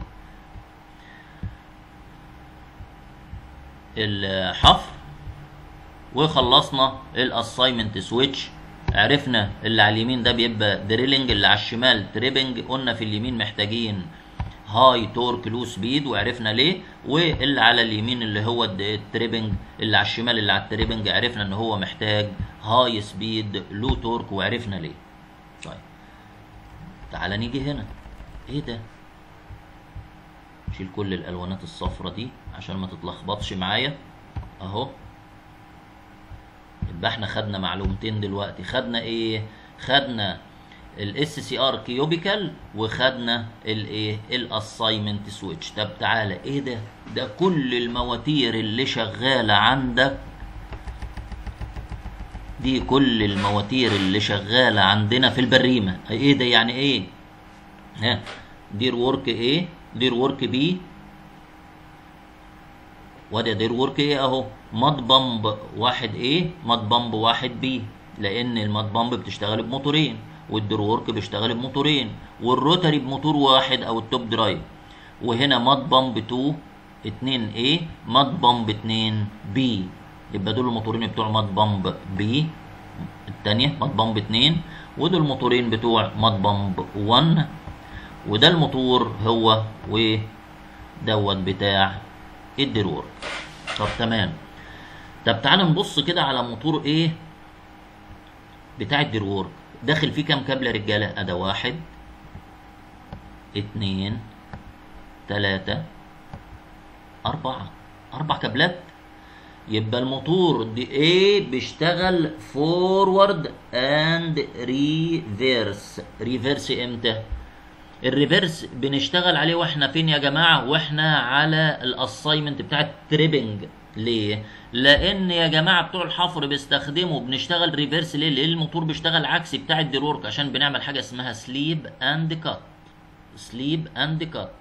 الحفر وخلصنا الاساينمنت سويتش. عرفنا اللي على اليمين ده بيبقى دريلنج، اللي على الشمال تريبنج. قلنا في اليمين محتاجين هاي تورك لو سبيد وعرفنا ليه، واللي على اليمين اللي هو التريبنج، اللي على الشمال اللي على التريبنج عرفنا ان هو محتاج هاي سبيد لو تورك وعرفنا ليه. طيب تعالى نيجي هنا، ايه ده؟ شيل كل الالوانات الصفرة دي عشان ما تتلخبطش معايا اهو. يبقى احنا خدنا معلومتين دلوقتي. خدنا ايه؟ خدنا الاس سي ار كيوبيكال وخدنا الايه؟ الاساينمنت سويتش. طب تعالى ايه ده؟ ده كل المواتير اللي شغاله عندك دي، كل المواتير اللي شغاله عندنا في البريمه. ايه ده يعني ايه؟ ها، دير ورك ايه، دير ورك بي، وده دير ورك ايه اهو. ماد بامب واحد ايه، ماد بامب واحد بي، لان الماد بامب بتشتغل بموتورين والدير ورك بيشتغل بموتورين، والروتري بموتور واحد او التوب درايف. وهنا ماد بامب 2 2 A ماد بامب 2 B، يبقى دول الموتورين بتوع ماد بامب B الثانيه ماد بامب 2، ودول الموتورين بتوع ماد بامب 1، وده الموتور هو ودوت بتاع الدير ورك. طب تمام. طب تعالى نبص كده على موتور ايه بتاع الدير ورك. داخل فيه كام كابل يا رجاله؟ ادا 1 2 3 4 كابلات. يبقى الموتور دي ايه؟ بيشتغل فورورد اند ريفيرس. ريفيرس امتى؟ الريفرس بنشتغل عليه واحنا فين يا جماعه؟ واحنا على الاساينمنت بتاع التريبنج. ليه؟ لان يا جماعه بتوع الحفر بيستخدموا بنشتغل ريفرس. ليه؟ لان الموتور بيشتغل عكسي بتاع الديرورك، عشان بنعمل حاجه اسمها سليب اند كات. سليب اند كات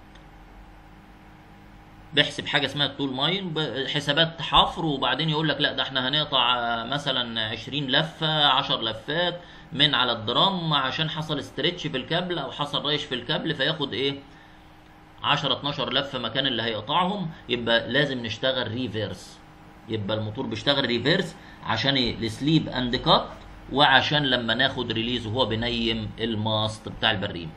بيحسب حاجه اسمها التول ماين، حسابات حفر، وبعدين يقول لك لا ده احنا هنقطع مثلا 20 لفه 10 لفات من على الدرام عشان حصل استرتش في الكابل او حصل ريش في الكابل، فياخد ايه 10 12 لفه مكان اللي هيقطعهم. يبقى لازم نشتغل ريفيرس. يبقى الموتور بيشتغل ريفيرس عشان السليب اند كات، وعشان لما ناخد ريليز وهو بنيم الماست بتاع البريم.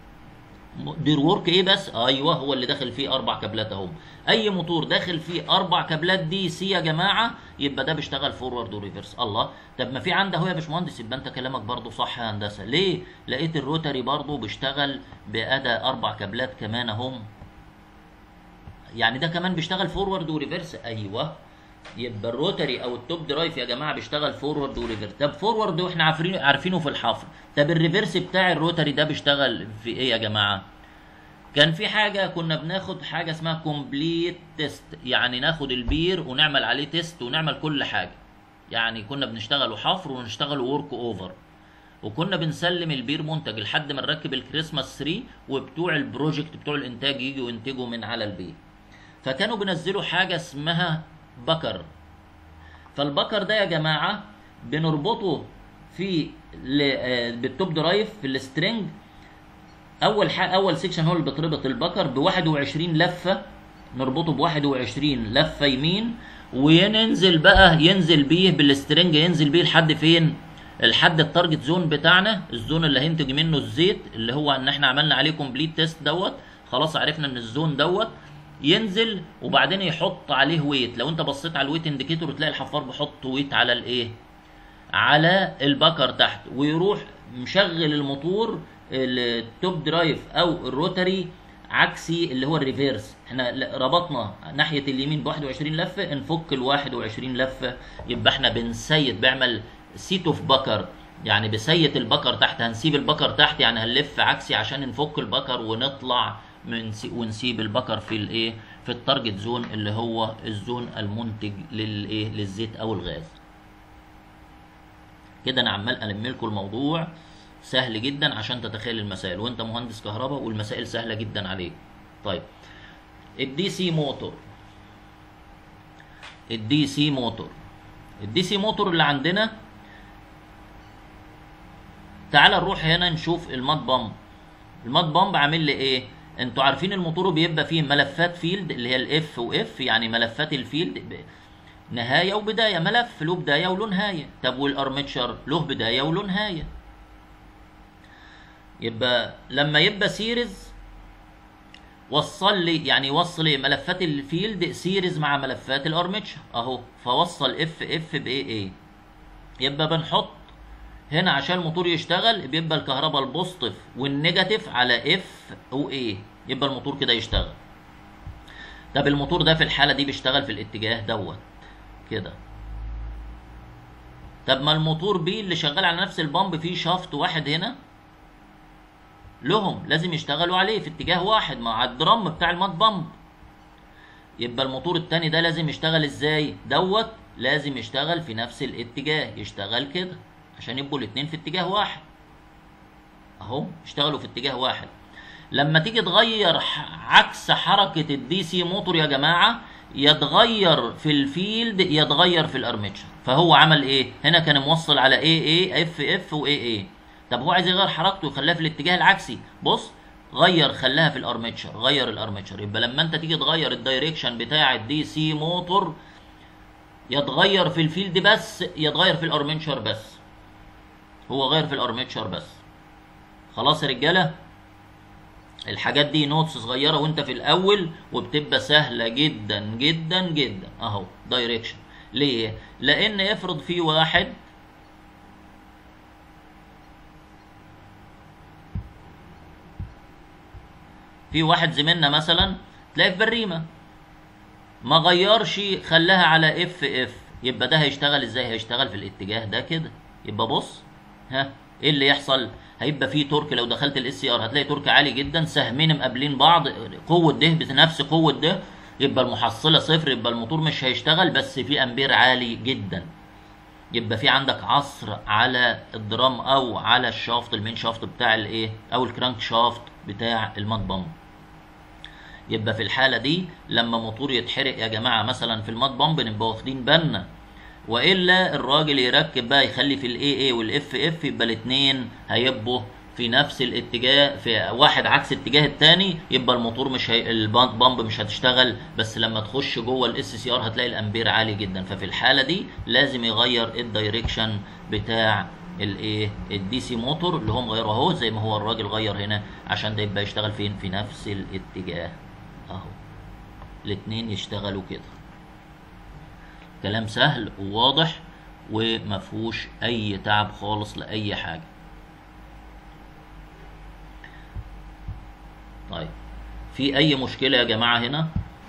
دير وورك ايه بس؟ ايوه هو اللي داخل فيه 4 كابلات اهم. اي موتور داخل فيه 4 كابلات دي سي يا جماعه يبقى ده بيشتغل فورورد وريفرس. الله، طب ما في عندي اهو يا باشمهندس. يبقى انت كلامك برضو صح يا هندسه. ليه؟ لقيت الروتري برضو بيشتغل باداء 4 كابلات كمان اهم، يعني ده كمان بيشتغل فورورد وريفرس. ايوه، يبقى الروتري او التوب درايف يا جماعه بيشتغل فورورد وريفرس. طب فورورد واحنا عارفينه في الحفر. طب الريفرس بتاع الروتري ده بيشتغل في ايه يا جماعه؟ كان في حاجه كنا بناخد حاجه اسمها كومبليت تيست، يعني ناخد البير ونعمل عليه تيست ونعمل كل حاجه. يعني كنا بنشتغل حفر ونشتغل ورك اوفر، وكنا بنسلم البير منتج لحد ما نركب الكريسماس 3 وبتوع البروجكت بتوع الانتاج يجوا ينتجوا من على البير. فكانوا بينزلوا حاجه اسمها بكر. فالبكر ده يا جماعه بنربطه في بالتوب درايف في السترنج. اول سيكشن هو اللي بتربط البكر ب 21 لفه، نربطه ب 21 لفه يمين، وننزل بقى ينزل بيه بالسترنج، ينزل بيه لحد فين؟ لحد التارجت زون بتاعنا، الزون اللي هينتج منه الزيت، اللي هو ان احنا عملنا عليه كومبليت تيست دوت. خلاص عرفنا ان الزون دوت ينزل، وبعدين يحط عليه ويت. لو انت بصيت على الويت انديكيتور تلاقي الحفار بيحط ويت على الايه؟ على البكر تحت، ويروح مشغل الموتور التوب درايف او الروتري عكسي اللي هو الريفيرس. احنا ربطنا ناحيه اليمين ب 21 لفه، نفك ال 21 لفه يبقى احنا بنسيت، بيعمل سيت اوف بكر، يعني بسيت البكر تحت. هنسيب البكر تحت يعني هنلف عكسي عشان نفك البكر ونطلع ونسيب البكر في الايه؟ في التارجت زون اللي هو الزون المنتج للايه؟ للزيت او الغاز. كده انا عمال الم لكم الموضوع سهل جدا عشان تتخيل المسائل، وانت مهندس كهرباء والمسائل سهله جدا عليك. طيب الدي سي موتور. الدي سي موتور اللي عندنا، تعال نروح هنا نشوف المات بامب. المات بامب عامل لي ايه؟ انتوا عارفين الموتور بيبقى فيه ملفات فيلد اللي هي الاف واف، يعني ملفات الفيلد نهايه وبدايه. ملف له بدايه وله نهايه. طب والارمتشر له بدايه وله نهايه. يبقى لما يبقى سيريز وصل لي، يعني يوصل ملفات الفيلد سيريز مع ملفات الارمتشر اهو، فوصل اف اف بايه ايه. يبقى بنحط هنا عشان الموتور يشتغل بيبقى الكهرباء البوزيتيف والنيجاتيف على اف وايه، يبقى الموتور كده يشتغل. طب الموتور ده في الحاله دي بيشتغل في الاتجاه دوت كده. طب ما الموتور بي اللي شغال على نفس البامب فيه شافت واحد هنا، لهم لازم يشتغلوا عليه في اتجاه واحد مع الدرام بتاع المات بامب. يبقى الموتور التاني ده لازم يشتغل ازاي؟ دوت لازم يشتغل في نفس الاتجاه، يشتغل كده عشان يبقوا الاتنين في اتجاه واحد اهو، يشتغلوا في اتجاه واحد. لما تيجي تغير عكس حركة الدي سي موتور يا جماعة، يتغير في الفيلد يتغير في الارمتشر. فهو عمل ايه؟ هنا كان موصل على اي اف اف واي اي. طب هو عايز يغير حركته يخليها في الاتجاه العكسي. بص غير، خلاها في الارمتشر، غير الارمتشر. يبقى لما انت تيجي تغير الدايركشن بتاع الدي سي موتور يتغير في الفيلد بس، يتغير في الارمتشر بس. هو غير في الارمتشر بس. خلاص يا رجاله، الحاجات دي نوتس صغيره وانت في الاول، وبتبقى سهله جدا جدا جدا اهو. دايركشن ليه؟ لان افرض في واحد زميلنا مثلا تلاقي في بريمه ما غيرش، خلاها على اف اف، يبقى ده هيشتغل ازاي؟ هيشتغل في الاتجاه ده كده. يبقى بص ها ايه اللي يحصل؟ هيبقى فيه تورك. لو دخلت الاس سي ار هتلاقي تورك عالي جدا، سهمين مقابلين بعض، قوه ده بنفس قوه ده، يبقى المحصله صفر، يبقى الموتور مش هيشتغل، بس في امبير عالي جدا. يبقى في عندك عصر على الدرام او على الشافت، المين شافت بتاع الايه، او الكرانك شافت بتاع المات بامب. يبقى في الحاله دي لما موتور يتحرق يا جماعه مثلا في المات بامب نبقى واخدين بالنا، والا الراجل يركب بقى يخلي في الاي اي والاف اف، يبقى الاثنين هيبقوا في نفس الاتجاه، في واحد عكس اتجاه الثاني، يبقى الموتور مش المات بامب مش هتشتغل. بس لما تخش جوه الاس سي ار هتلاقي الامبير عالي جدا، ففي الحاله دي لازم يغير الدايركشن بتاع الايه الدي سي موتور اللي هو مغيره اهو، زي ما هو الراجل غير هنا، عشان ده يبقى يشتغل فين، في نفس الاتجاه اهو، الاثنين يشتغلوا كده. كلام سهل وواضح ومفهوش اي تعب خالص لاي حاجه. طيب في اي مشكله يا جماعه هنا؟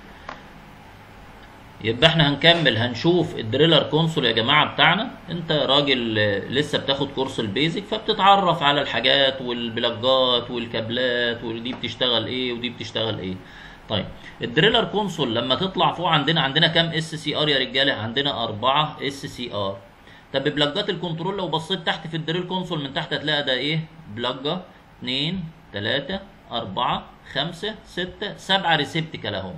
يبقى احنا هنكمل هنشوف الدريلر كونسول يا جماعه بتاعنا. انت راجل لسه بتاخد كورس البيزك، فبتتعرف على الحاجات والبلاجات والكابلات، ودي بتشتغل ايه ودي بتشتغل ايه. طيب الدريلر كونسول لما تطلع فوق عندنا كام اس سي ار يا رجاله؟ عندنا 4 اس سي ار. طب بلاجات الكنترول لو بصيت تحت في الدريل كونسول من تحت هتلاقي ده ايه؟ بلاجه 2 3 4 5 6 7 ريسبتكل اهو.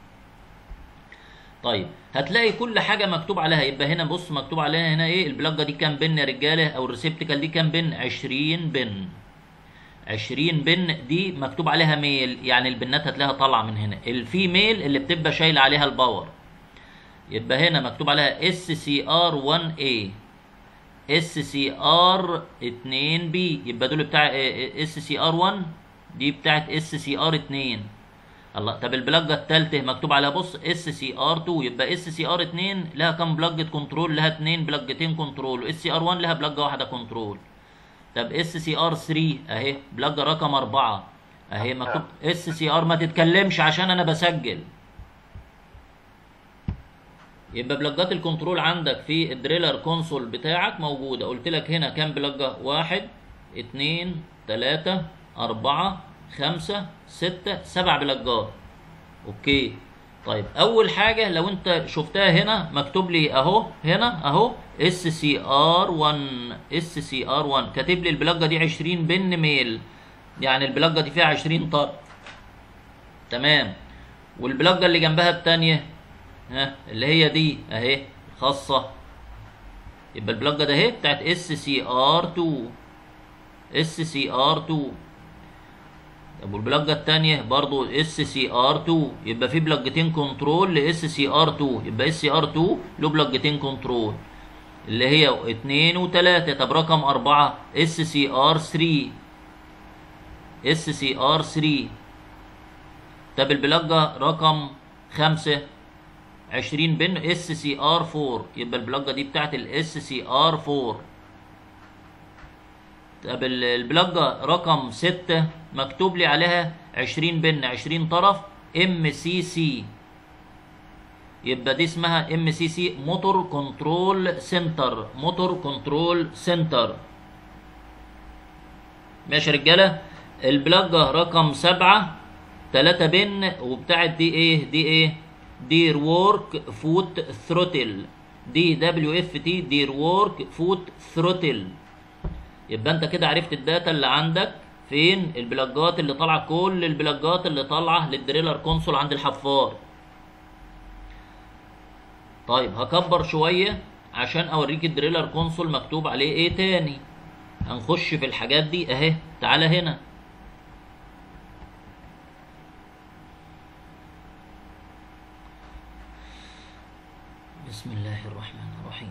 طيب هتلاقي كل حاجه مكتوب عليها. يبقى هنا بص مكتوب عليها هنا ايه؟ البلاجه دي كام بن يا رجاله؟ او الريسبتكل دي كام بن؟ 20 بن. 20 بن دي مكتوب عليها ميل، يعني البنات هتلاقيها طالعه من هنا. الفيميل اللي بتبقى شايله عليها الباور. يبقى هنا مكتوب عليها اس سي ار 1 اي، اس سي ار 2 بي، يبقى دول بتاع اس سي ار 1، دي بتاعت اس سي ار 2. الله. طب البلاجه الثالثه مكتوب عليها بص اس سي ار 2، يبقى اس سي ار 2 لها كام بلاجه كنترول؟ لها 2 بلاجتين كنترول، واس سي ار 1 لها بلاجه واحده كنترول. طب اس سي ار 3 اهي بلاجه رقم 4 اهي مكتوب اس سي ار، ما تتكلمش عشان انا بسجل. يبقى بلاجات الكنترول عندك في الدريلر كونسول بتاعك موجوده. قلت لك هنا كام بلاجه؟ 1 2 3 4 5 6 7 بلاجات. اوكي. طيب اول حاجه لو انت شفتها هنا مكتوب لي اهو، هنا اهو اس سي ار 1، اس سي ار 1 كاتب لي البلاجه دي 20 بن ميل، يعني البلاجه دي فيها 20 طرف. تمام. والبلاجه اللي جنبها الثانيه ها اللي هي دي اهي خاصه، يبقى البلاجه ده اهي بتاعت اس سي ار 2، اس سي ار 2. طب والبلاجه الثانيه برضو اس سي ار 2، يبقى في بلاجتين كنترول لاس سي ار 2، يبقى اس سي ار 2 له بلاجتين كنترول اللي هي 2 و3. طب رقم 4 اس سي ار 3، اس سي ار 3. طب البلاجه رقم 5 20 بن اس سي ار 4، يبقى البلاجه دي بتاعت الاس سي ار 4. طب البلاجه رقم 6 مكتوب لي عليها 20 بن 20 طرف ام سي سي، يبقى دي اسمها ام سي سي موتور كنترول سنتر، موتور كنترول سنتر. ماشي يا رجاله. البلاجه رقم 7 3 بن وبتاعت دي ايه؟ دي ايه؟ دير وورك فوت ثروتل، دي دبليو اف تي، دير وورك فوت ثروتل. يبقى انت كده عرفت الداتا اللي عندك فين، البلاجات اللي طالعه، كل البلاجات اللي طالعه للدريلر كونسول عند الحفار. طيب هكبر شويه عشان اوريك الدريلر كونسول مكتوب عليه ايه تاني. هنخش في الحاجات دي اهي، تعالى هنا. بسم الله الرحمن الرحيم.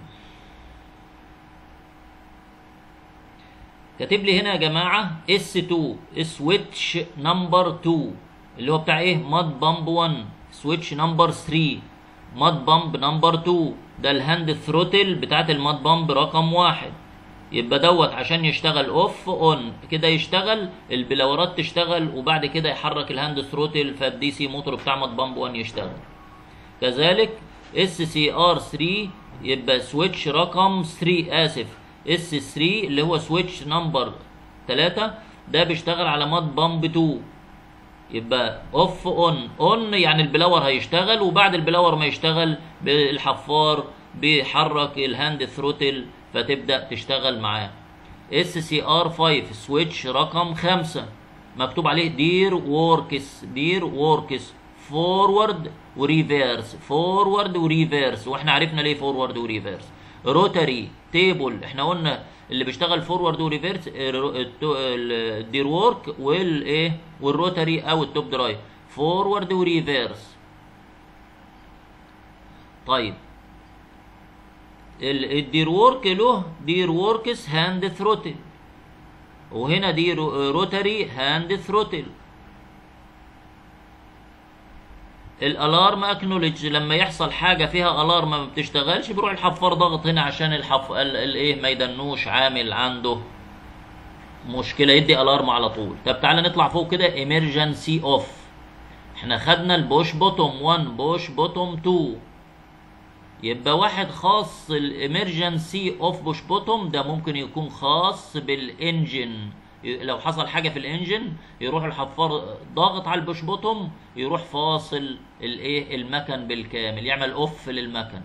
كاتب لي هنا يا جماعه اس2 سويتش نمبر 2 اللي هو بتاع ايه؟ ماد بامب 1. سويتش نمبر 3 ماد بامب نمبر 2، ده الهاند ثروتل بتاعت الماد بامب رقم 1. يبقى دوت عشان يشتغل اوف اون كده، يشتغل البلاورات تشتغل، وبعد كده يحرك الهاند ثروتل فالدي سي موتور بتاع ماد بامب 1 يشتغل. كذلك اس سي ار 3 يبقى سويتش رقم 3، اسف اس 3 اللي هو سويتش نمبر 3 ده بيشتغل على ماد بامب 2. يبقى اوف اون يعني البلاور هيشتغل، وبعد البلاور ما يشتغل الحفار بيحرك الهاند ثروتل فتبدا تشتغل معاه. اس سي ار 5 سويتش رقم 5 مكتوب عليه دير ووركس فورورد وريفيرس، فورورد وريفيرس، واحنا عرفنا ليه فورورد وريفيرس. روتاري تيبل احنا قلنا اللي بيشتغل فورورد وريفيرس الدير وورك والايه والروتاري او التوب درايف، فورورد وريفيرس. طيب الدير وورك له دير ووركس هاند ثروتل، وهنا دي روتاري هاند ثروتل. الالارم اكنولج لما يحصل حاجه فيها الارم ما بتشتغلش بيروح الحفار ضغط هنا عشان الايه ما يدنوش عامل عنده مشكله يدي الارم على طول. طب تعالى نطلع فوق كده emergency اوف. احنا خدنا البوش بوتوم 1 بوش بوتوم 2، يبقى واحد خاص الامرجنسي اوف بوش بوتوم ده ممكن يكون خاص بالانجن. لو حصل حاجه في الانجن يروح الحفار ضاغط على البوش بوتوم يروح فاصل الايه المكن بالكامل، يعمل اوف للمكن.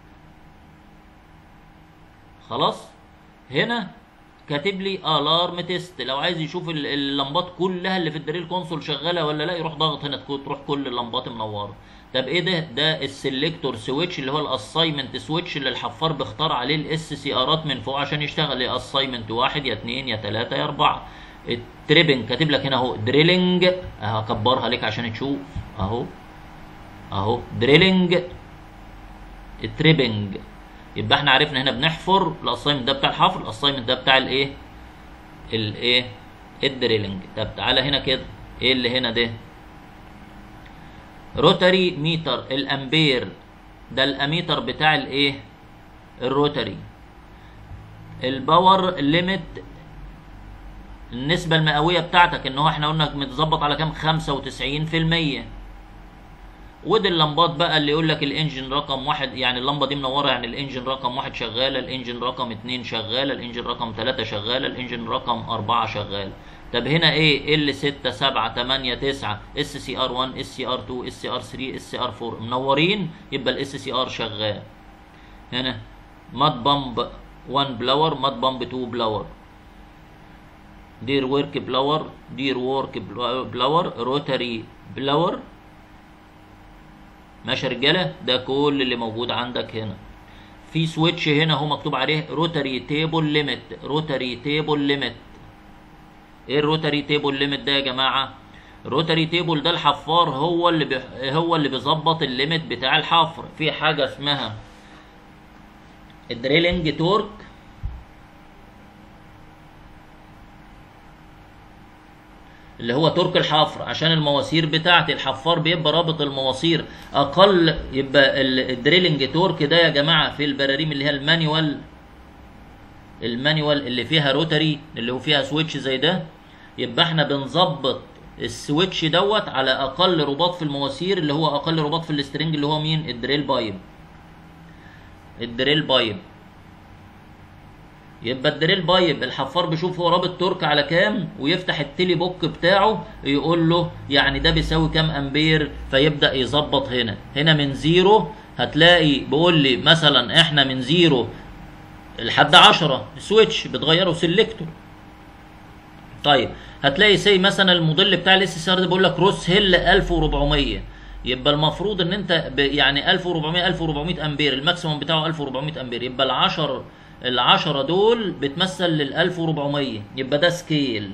خلاص هنا كاتب لي الارم تيست، لو عايز يشوف اللمبات كلها اللي في الدريل كونسول شغاله ولا لا يروح ضاغط هنا تروح كل اللمبات منوره. طب ايه ده؟ ده السلكتور سويتش اللي هو الاساينمنت سويتش اللي الحفار بيختار عليه الاس سي ارات من فوق عشان يشتغل يا اساينمنت 1 يا 2 يا 3 يا 4. التريبنج كاتب لك هنا اهو دريلنج، هكبرها لك عشان تشوف اهو دريلنج التريبنج. يبقى احنا عرفنا هنا بنحفر، الاساينمنت ده بتاع الحفر، الاساينمنت ده بتاع الايه الدريلنج. طب تعالى هنا كده ايه اللي هنا ده؟ روتاري ميتر الامبير، ده الاميتر بتاع الايه الروتاري. الباور ليميت النسبة المئوية بتاعتك ان هو احنا قلنا متظبط على كام؟ 95%. ودي اللمبات بقى اللي يقول لك الانجن رقم 1 يعني اللمبة دي منورة يعني الانجن رقم 1 شغالة، الانجن رقم 2 شغالة، الانجن رقم 3 شغالة، الانجن رقم 4 شغال. طب هنا ايه؟ ال 6 7 8 9 اس سي ار 1 اس سي ار 2 اس سي ار 3 اس سي ار 4 منورين، يبقى الاس سي ار شغال. هنا ماد بامب 1 بلاور، ماد بامب 2 بلاور، دير ورك بلاور، دير وورك بلاور، روتاري بلاور. ماشي يا رجاله؟ ده كل اللي موجود عندك هنا. في سويتش هنا هو مكتوب عليه روتاري تيبل ليميت، روتاري تيبل ليميت. ايه الروتاري تيبل ليميت ده يا جماعه؟ الروتاري تيبل ده الحفار هو اللي بيظبط الليميت بتاع الحفر. في حاجه اسمها الدريلنج تورك، اللي هو تورك الحفر، عشان المواسير بتاعت الحفار بيبقى رابط المواسير اقل، يبقى الدريلنج تورك ده يا جماعه في البراريم اللي هي المانيوال اللي فيها روتاري اللي هو فيها سويتش زي ده، يبقى احنا بنظبط السويتش دوت على اقل رباط في المواسير اللي هو اقل رباط في السترنج اللي هو مين؟ الدريل بايب. يبقى الدريل بايب الحفار بيشوف هو رابط تورك على كام ويفتح التيلي بوك بتاعه يقول له يعني ده بيساوي كام امبير، فيبدا يظبط هنا من 0 هتلاقي بيقول لي مثلا احنا من 0 لحد 10 سويتش بتغيره سيلكتور. طيب هتلاقي سي مثلا الموديل بتاع الاس اس ار ده بيقول لك روس هيل 1400، يبقى المفروض ان انت يعني 1400 امبير الماكسيموم بتاعه 1400 امبير، يبقى ال10 دول بتمثل لل 1400، يبقى ده سكيل.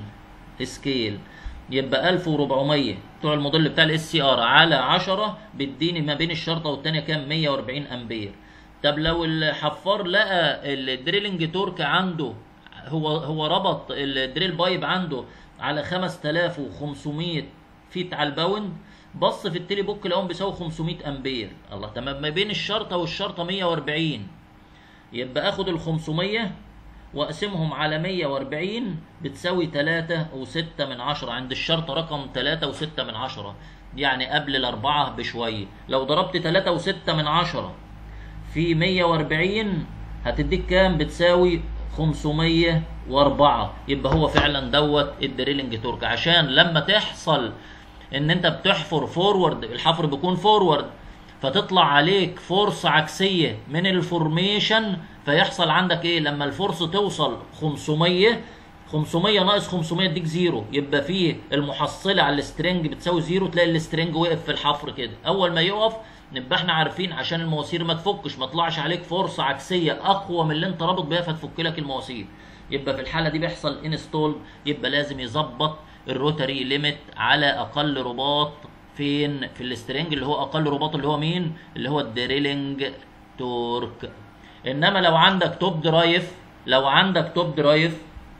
يبقى 1400 بتوع الموديل بتاع الاس سي ار على 10 بيديني ما بين الشرطه والثانيه كام؟ 140 امبير. طب لو الحفار لقى الدريلنج تورك عنده هو ربط الدريل بايب عنده على 5500 فيت على الباوند، بص في التيلي بوك لقاهم بيساوي 500 امبير. الله تمام، ما بين الشرطه والشرطه 140، يبقى اخد ال 500 واقسمهم على 140 بتساوي 3.6 عند الشرطه رقم 3.6 يعني قبل ال4 بشويه. لو ضربت 3.6 في 140 هتديك كام؟ بتساوي 504. يبقى هو فعلا دوت الدريلنج تورك. عشان لما تحصل ان انت بتحفر فورورد، الحفر بيكون فورورد، فتطلع عليك فورس عكسيه من الفورميشن، فيحصل عندك ايه؟ لما الفورس توصل 500 ناقص 500 يديك زيرو، يبقى فيه المحصله على السترنج بتساوي زيرو، تلاقي السترنج وقف في الحفر كده. اول ما يقف نبقى احنا عارفين عشان المواسير ما تفكش، ما طلعش عليك فورس عكسيه اقوى من اللي انت رابط بيها فتفك لك المواسير. يبقى في الحاله دي بيحصل انستول، يبقى لازم يظبط الروتري ليميت على اقل رباط فين؟ في السترنج، اللي هو اقل رباط اللي هو مين؟ اللي هو الدريلنج تورك. انما لو عندك توب درايف،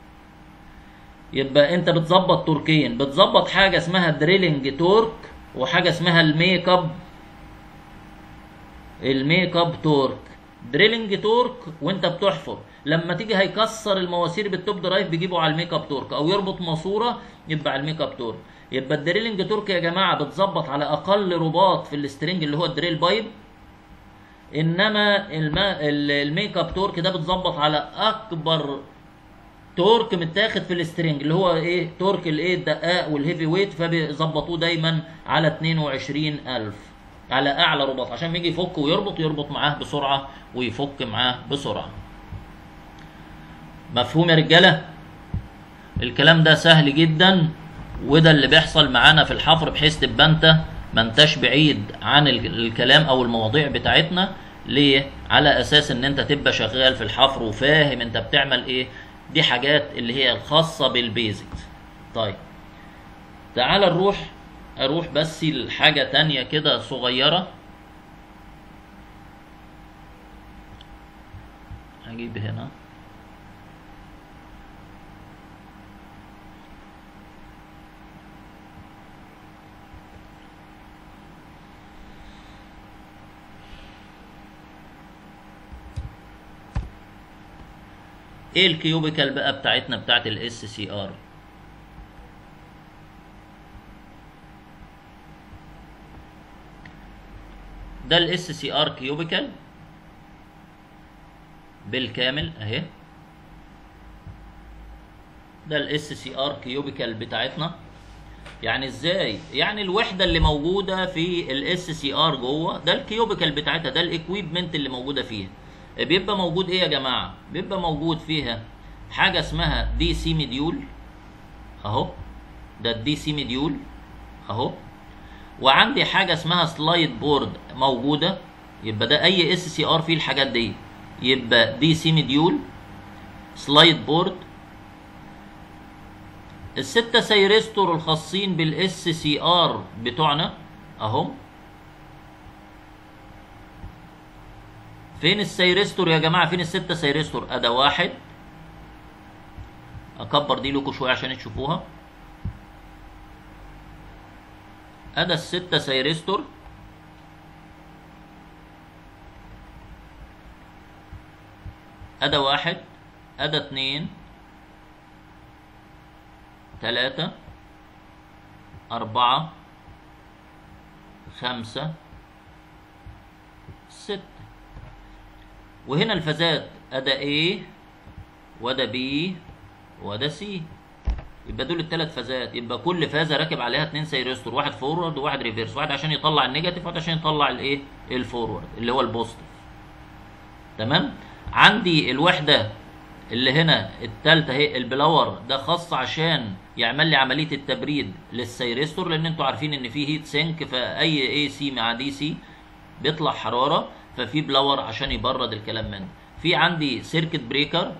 يبقى انت بتظبط توركين، بتظبط حاجه اسمها دريلنج تورك وحاجه اسمها الميك اب تورك. دريلنج تورك وانت بتحفر، لما تيجي هيكسر المواسير بالتوب درايف بيجيبوا على الميك اب تورك، او يربط ماسوره يبقى على الميك اب تورك. يبقى الدريلنج تورك يا جماعه بتظبط على اقل رباط في السترنج اللي هو الدريل بايب، انما الميك اب تورك ده بتظبط على اكبر تورك متاخد في السترنج اللي هو ايه؟ تورك الايه؟ الدقاق والهيفي ويت، فبيظبطوه دايما على 22000 على اعلى رباط، عشان يجي يفك يربط معاه بسرعه ويفك معاه بسرعه. مفهوم يا رجاله؟ الكلام ده سهل جدا، وده اللي بيحصل معانا في الحفر، بحيث تبقى انت ما انتش بعيد عن الكلام او المواضيع بتاعتنا. ليه؟ على اساس ان انت تبقى شغال في الحفر وفاهم انت بتعمل ايه. دي حاجات اللي هي الخاصه بالبيزكس. طيب تعال اروح بس لحاجه تانية كده صغيره. هجيب هنا ايه الكيوبيكال بقى بتاعتنا بتاعت الاس سي ار. ده الاس سي ار كيوبيكال بالكامل اهي. ده الاس سي ار كيوبيكال بتاعتنا. يعني ازاي؟ يعني الوحده اللي موجوده في الاس سي ار جوه ده الكيوبيكال بتاعتها، ده الاكويبمنت اللي موجوده فيها. بيبقى موجود ايه يا جماعه؟ بيبقى موجود فيها حاجه اسمها دي سي مديول اهو، ده الدي سي مديول اهو، وعندي حاجه اسمها سلايد بورد موجوده. يبقى ده اي اس سي ار فيه الحاجات دي، يبقى دي سي مديول، سلايد بورد، الستة سيرستور الخاصين بالاس سي ار بتوعنا اهو. فين السيرستور يا جماعه؟ فين الستة سيرستور؟ ادا واحد، اكبر دي لكم شويه عشان تشوفوها. ادا الستة سيرستور، ادا واحد، ادا اتنين، تلاتة، أربعة، خمسة، ستة. وهنا الفازات أدا A وأدا B وأدا C. يبقى دول الثلاث فازات. يبقى كل فازة راكب عليها 2 سيرستور، واحد فورورد وواحد ريفيرس، واحد عشان يطلع النيجاتيف وواحد عشان يطلع الايه؟ الفورورد اللي هو البوزيتيف. تمام؟ عندي الوحدة اللي هنا الثالثة اهي البلاور، ده خاص عشان يعمل لي عمليه التبريد للسيرستور، لان انتوا عارفين ان في هيت سينك، فاي اي سي مع دي سي بيطلع حراره، ففي بلاور عشان يبرد الكلام منه. في عندي سيركت بريكر،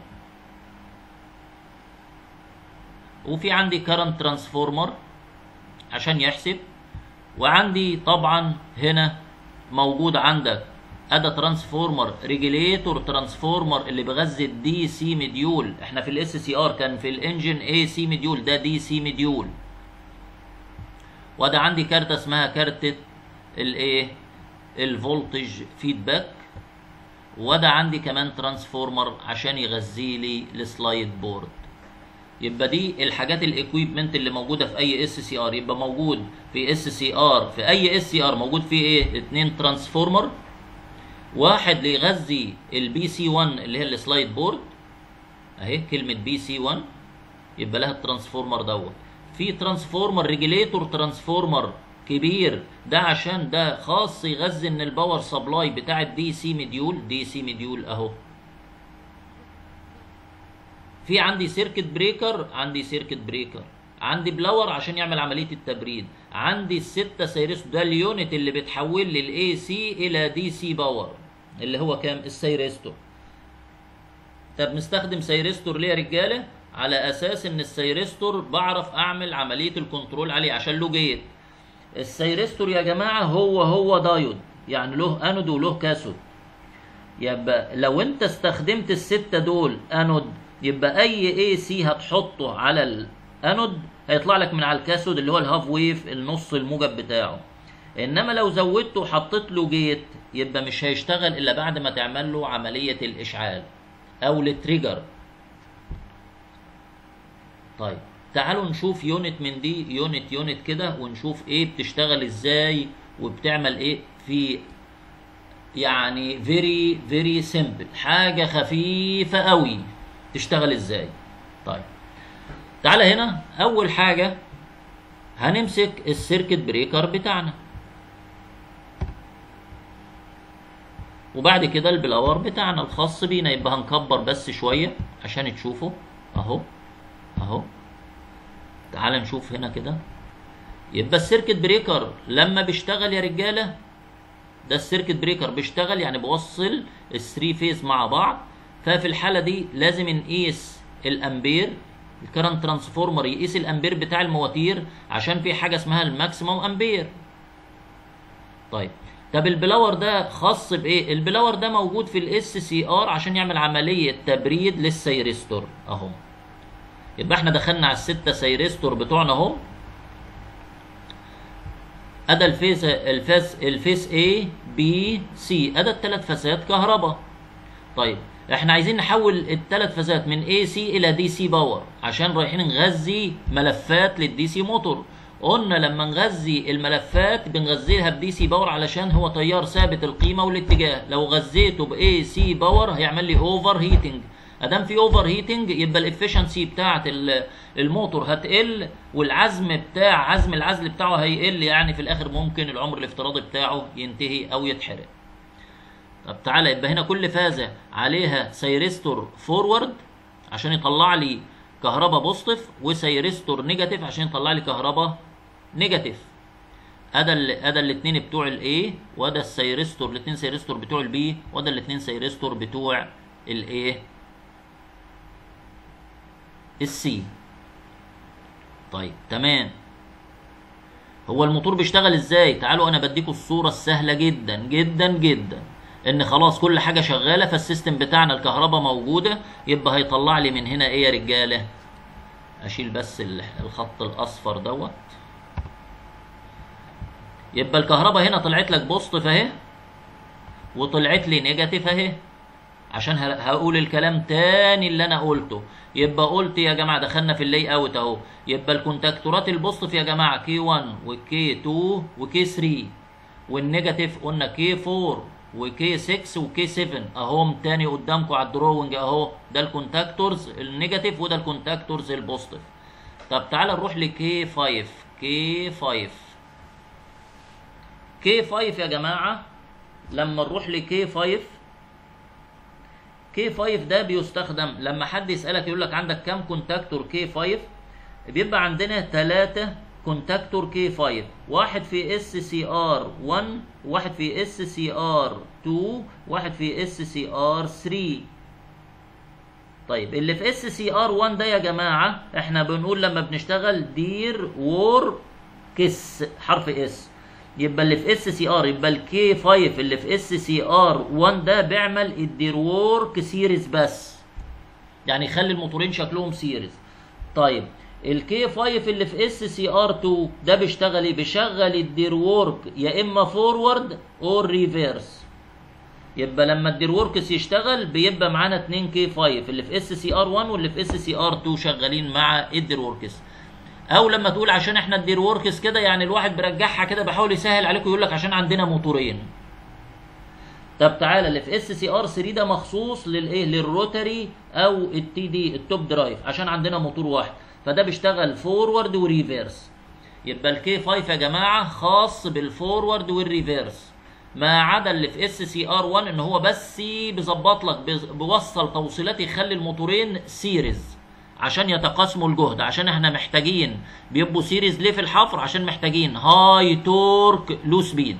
وفي عندي كارنت ترانسفورمر عشان يحسب، وعندي طبعا هنا موجود عندك ادا ترانسفورمر، ريجيليتور ترانسفورمر اللي بيغذي الدي سي مديول. احنا في الاس سي ار كان في الانجن اي سي مديول، ده دي سي مديول. وده عندي كارته اسمها كارته الايه؟ الفولتج فيدباك. وده عندي كمان ترانسفورمر عشان يغذي لي السلايد بورد. يبقى دي الحاجات الاكويبمنت اللي موجوده في اي اس سي ار. يبقى موجود في اس سي ار، في اي اس سي ار موجود فيه ايه؟ 2 ترانسفورمر، واحد ليغذي البي سي 1 اللي هي السلايد بورد، اهي كلمه بي سي 1 يبقى لها الترانسفورمر دوت. في ترانسفورمر ريجليتور ترانسفورمر كبير، ده عشان ده خاص يغذي ان الباور سبلاي بتاع الدي سي مديول، دي سي مديول اهو. في عندي سيركت بريكر، عندي بلاور عشان يعمل عمليه التبريد، عندي الستة سيرستور، ده اليونت اللي بتحول لي الاي سي الى دي سي باور اللي هو كام؟ السيرستور. طب نستخدم سيرستور ليه يا رجاله؟ على اساس ان السيرستور بعرف اعمل عمليه الكنترول عليه عشان له جيت. السيرستور يا جماعه هو دايود، يعني له انود وله كاثود. يبقى لو انت استخدمت الستة دول انود، يبقى اي اي سي هتحطه على الانود هيطلع لك من على الكاثود اللي هو الهاف ويف، النص الموجب بتاعه. انما لو زودته وحطيت له جيت يبقى مش هيشتغل الا بعد ما تعمل له عمليه الاشعال او التريجر. طيب تعالوا نشوف يونت من دي، يونت كده، ونشوف ايه بتشتغل ازاي وبتعمل ايه. في يعني فيري سيمبل، حاجه خفيفه قوي تشتغل ازاي. طيب تعالى هنا، اول حاجه هنمسك السيركت بريكر بتاعنا، وبعد كده البلاور بتاعنا الخاص بينا. يبقى هنكبر بس شويه عشان تشوفوا اهو. تعال نشوف هنا كده. يبقى السيركت بريكر لما بيشتغل يا رجاله، ده السيركت بريكر بيشتغل يعني بوصل الثري فيز مع بعض. ففي الحاله دي لازم نقيس الامبير، الكرنت ترانسفورمر يقيس الامبير بتاع المواتير عشان في حاجه اسمها الماكسيموم امبير. طب البلاور ده خاص بايه؟ البلاور ده موجود في الاس سي ار عشان يعمل عمليه تبريد للسيرستور اهو. يبقى احنا دخلنا على الستة سيرستور بتوعنا اهو. ادا الفيس A B C، ادا الثلاث فازات كهرباء. طيب احنا عايزين نحول الثلاث فازات من AC الى دي سي باور عشان رايحين نغذي ملفات للدي سي موتور. قلنا لما نغذي الملفات بنغذيها بدي سي باور علشان هو تيار ثابت القيمه والاتجاه. لو غذيته باي سي باور هيعمل لي اوفر هيتنج. ادام في اوفر هيتنج يبقى الافشنسي بتاعه الموتور هتقل، والعزم عزم العزل بتاعه هيقل، يعني في الاخر ممكن العمر الافتراضي بتاعه ينتهي او يتحرق. طب تعالى، يبقى هنا كل فازه عليها سيرستور فورورد عشان يطلع لي كهرباء بوزيتيف، وسيرستور نيجاتيف عشان يطلع لي كهرباء نيجاتيف. ادا الاثنين بتوع الاي، وده السيرستور الاثنين سيرستور بتوع البي، وده الاثنين سيرستور بتوع الايه السي. طيب تمام. هو الموتور بيشتغل ازاي؟ تعالوا انا بديكم الصوره السهله جدا جدا جدا، ان خلاص كل حاجه شغاله، فالسيستم بتاعنا الكهرباء موجوده. يبقى هيطلع لي من هنا ايه يا رجاله؟ اشيل بس الخط الاصفر دوت. يبقى الكهرباء هنا طلعت لك بوزيتيف اهي، وطلعت لي نيجاتيف اهي، عشان هقول الكلام تاني اللي انا قلته. يبقى قلت يا جماعه دخلنا في اللاي اوت اهو. يبقى الكونتاكتورات البوزيتيف يا جماعه كي 1 وكي 2 وكي 3، والنيجاتيف قلنا كي 4 وكي 6 وكي 7 اهم تاني قدامكم على الدروينج اهو. ده الكونتاكتورز النيجاتيف وده الكونتاكتورز البوزيتيف. طب تعالى نروح لكي 5. كي 5 يا جماعه، لما نروح لكي 5، كي 5 ده بيستخدم لما حد يسالك يقول لك عندك كام كونتاكتور كي 5، بيبقى عندنا 3 كونتاكتور كي 5، واحد في اس سي ار 1، واحد في اس سي ار 2، واحد في اس سي ار 3. طيب اللي في اس سي ار 1 ده يا جماعه احنا بنقول لما بنشتغل دير وور كيس حرف اس. يبقى اللي في اس سي ار، يبقى الكي 5 اللي في اس سي ار 1 ده بيعمل الدير وورك سيريز بس، يعني يخلي الموتورين شكلهم سيريز. طيب الكي 5 اللي في اس سي ار 2 ده بيشتغل ايه؟ بيشغل الدير وورك يا اما فورورد او ريفيرس. يبقى لما الدير ووركس يشتغل بيبقى معانا 2 كي 5 اللي في اس سي ار 1 واللي في اس سي ار 2 شغالين مع الدير ووركس. او لما تقول عشان احنا الدير ووركس كده، يعني الواحد بيرجعها كده بحاول يسهل عليكم يقول لك عشان عندنا موتورين. طب تعالى اللي في اس سي ار 3 ده مخصوص للايه؟ للروتري او التي دي التوب درايف، عشان عندنا موتور واحد، فده بيشتغل فورورد وريفيرس. يبقى الكي 5 يا جماعه خاص بالفورورد والريفيرس، ما عدا اللي في اس سي ار 1 ان هو بس بيظبط لك، بيوصل توصيلات يخلي الموتورين سيريز عشان يتقاسموا الجهد، عشان احنا محتاجين بيبقوا سيريز ليه في الحفر؟ عشان محتاجين هاي تورك لو سبيد.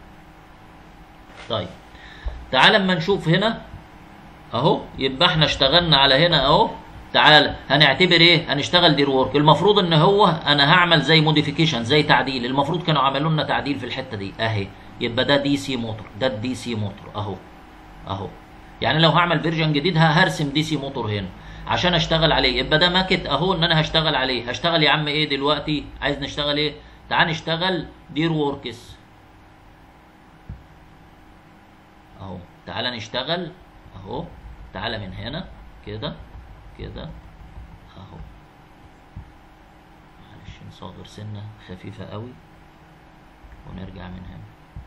طيب تعال اما نشوف هنا اهو، يبقى احنا اشتغلنا على هنا اهو. تعال هنعتبر ايه؟ هنشتغل دير وورك. المفروض ان هو انا هعمل زي موديفيكيشن، زي تعديل، المفروض كانوا عملوا لنا تعديل في الحته دي اهي. يبقى ده دي سي موتور، ده الدي سي موتور اهو اهو. يعني لو هعمل فيرجن جديد هرسم دي سي موتور هنا عشان اشتغل عليه. يبقى ده ماكت اهو ان انا هشتغل عليه. هشتغل يا عم ايه دلوقتي؟ عايز نشتغل ايه؟ تعال نشتغل دير ووركس اهو. تعال نشتغل اهو. تعال من هنا كده كده اهو. معلش نصغر سنه خفيفه قوي ونرجع من هنا.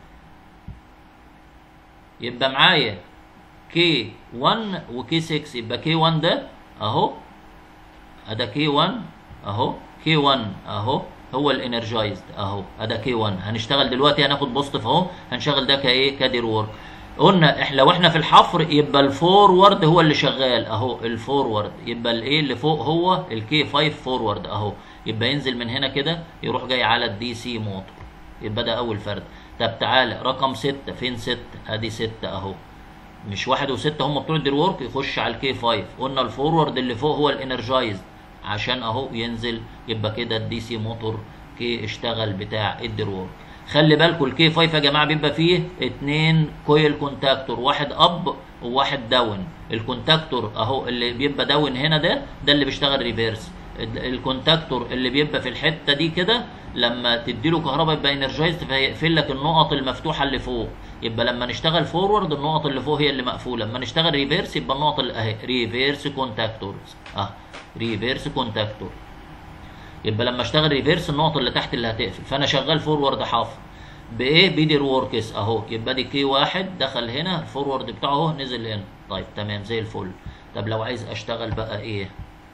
يبقى معايا كي 1 وكي 6. يبقى كي 1 ده اهو، ادا كي 1 اهو، كي 1 اهو هو الانرجايزد اهو، ادا كي 1. هنشتغل دلوقتي هناخد بوزيتيف اهو، هنشغل ده كايه؟ كدير وورك. قلنا لو احنا في الحفر يبقى الفورورد هو اللي شغال اهو، الفورورد. يبقى الايه اللي فوق هو الكي 5 فورورد اهو. يبقى ينزل من هنا كده يروح جاي على الدي سي موتور. يبقى ده اول فرد. طب تعالى رقم 6 فين؟ 6 ادي 6 اهو، مش 1 و6 هم بتوع الدير وورك. يخش على الكي 5. قلنا الفورورد اللي فوق هو الانرجايزد عشان اهو ينزل. يبقى كده الدي سي موتور كي اشتغل بتاع الدير وورك. خلي بالكم الكي 5 يا جماعه بيبقى فيه 2 كويل كونتاكتور، واحد اب وواحد داون. الكونتاكتور اهو اللي بيبقى داون هنا ده اللي بيشتغل ريفيرس. الكونتاكتور اللي بيبقى في الحته دي كده لما تديله كهرباء يبقى انرجايزد، فيقفل لك النقط المفتوحه اللي فوق. يبقى لما نشتغل فورورد النقط اللي فوق هي اللي مقفوله، لما نشتغل ريفيرس يبقى النقط اللي اهي ريفيرس كونتاكتورز ريفيرس كونتاكتور. يبقى لما اشتغل ريفيرس النقط اللي تحت اللي هتقفل. فانا شغال فورورد حافظ بايه؟ بدير ووركس اهو. يبقى دي كي 1 دخل هنا، الفورورد بتاعه اهو نزل هنا. طيب تمام زي الفل. طب لو عايز اشتغل بقى ايه؟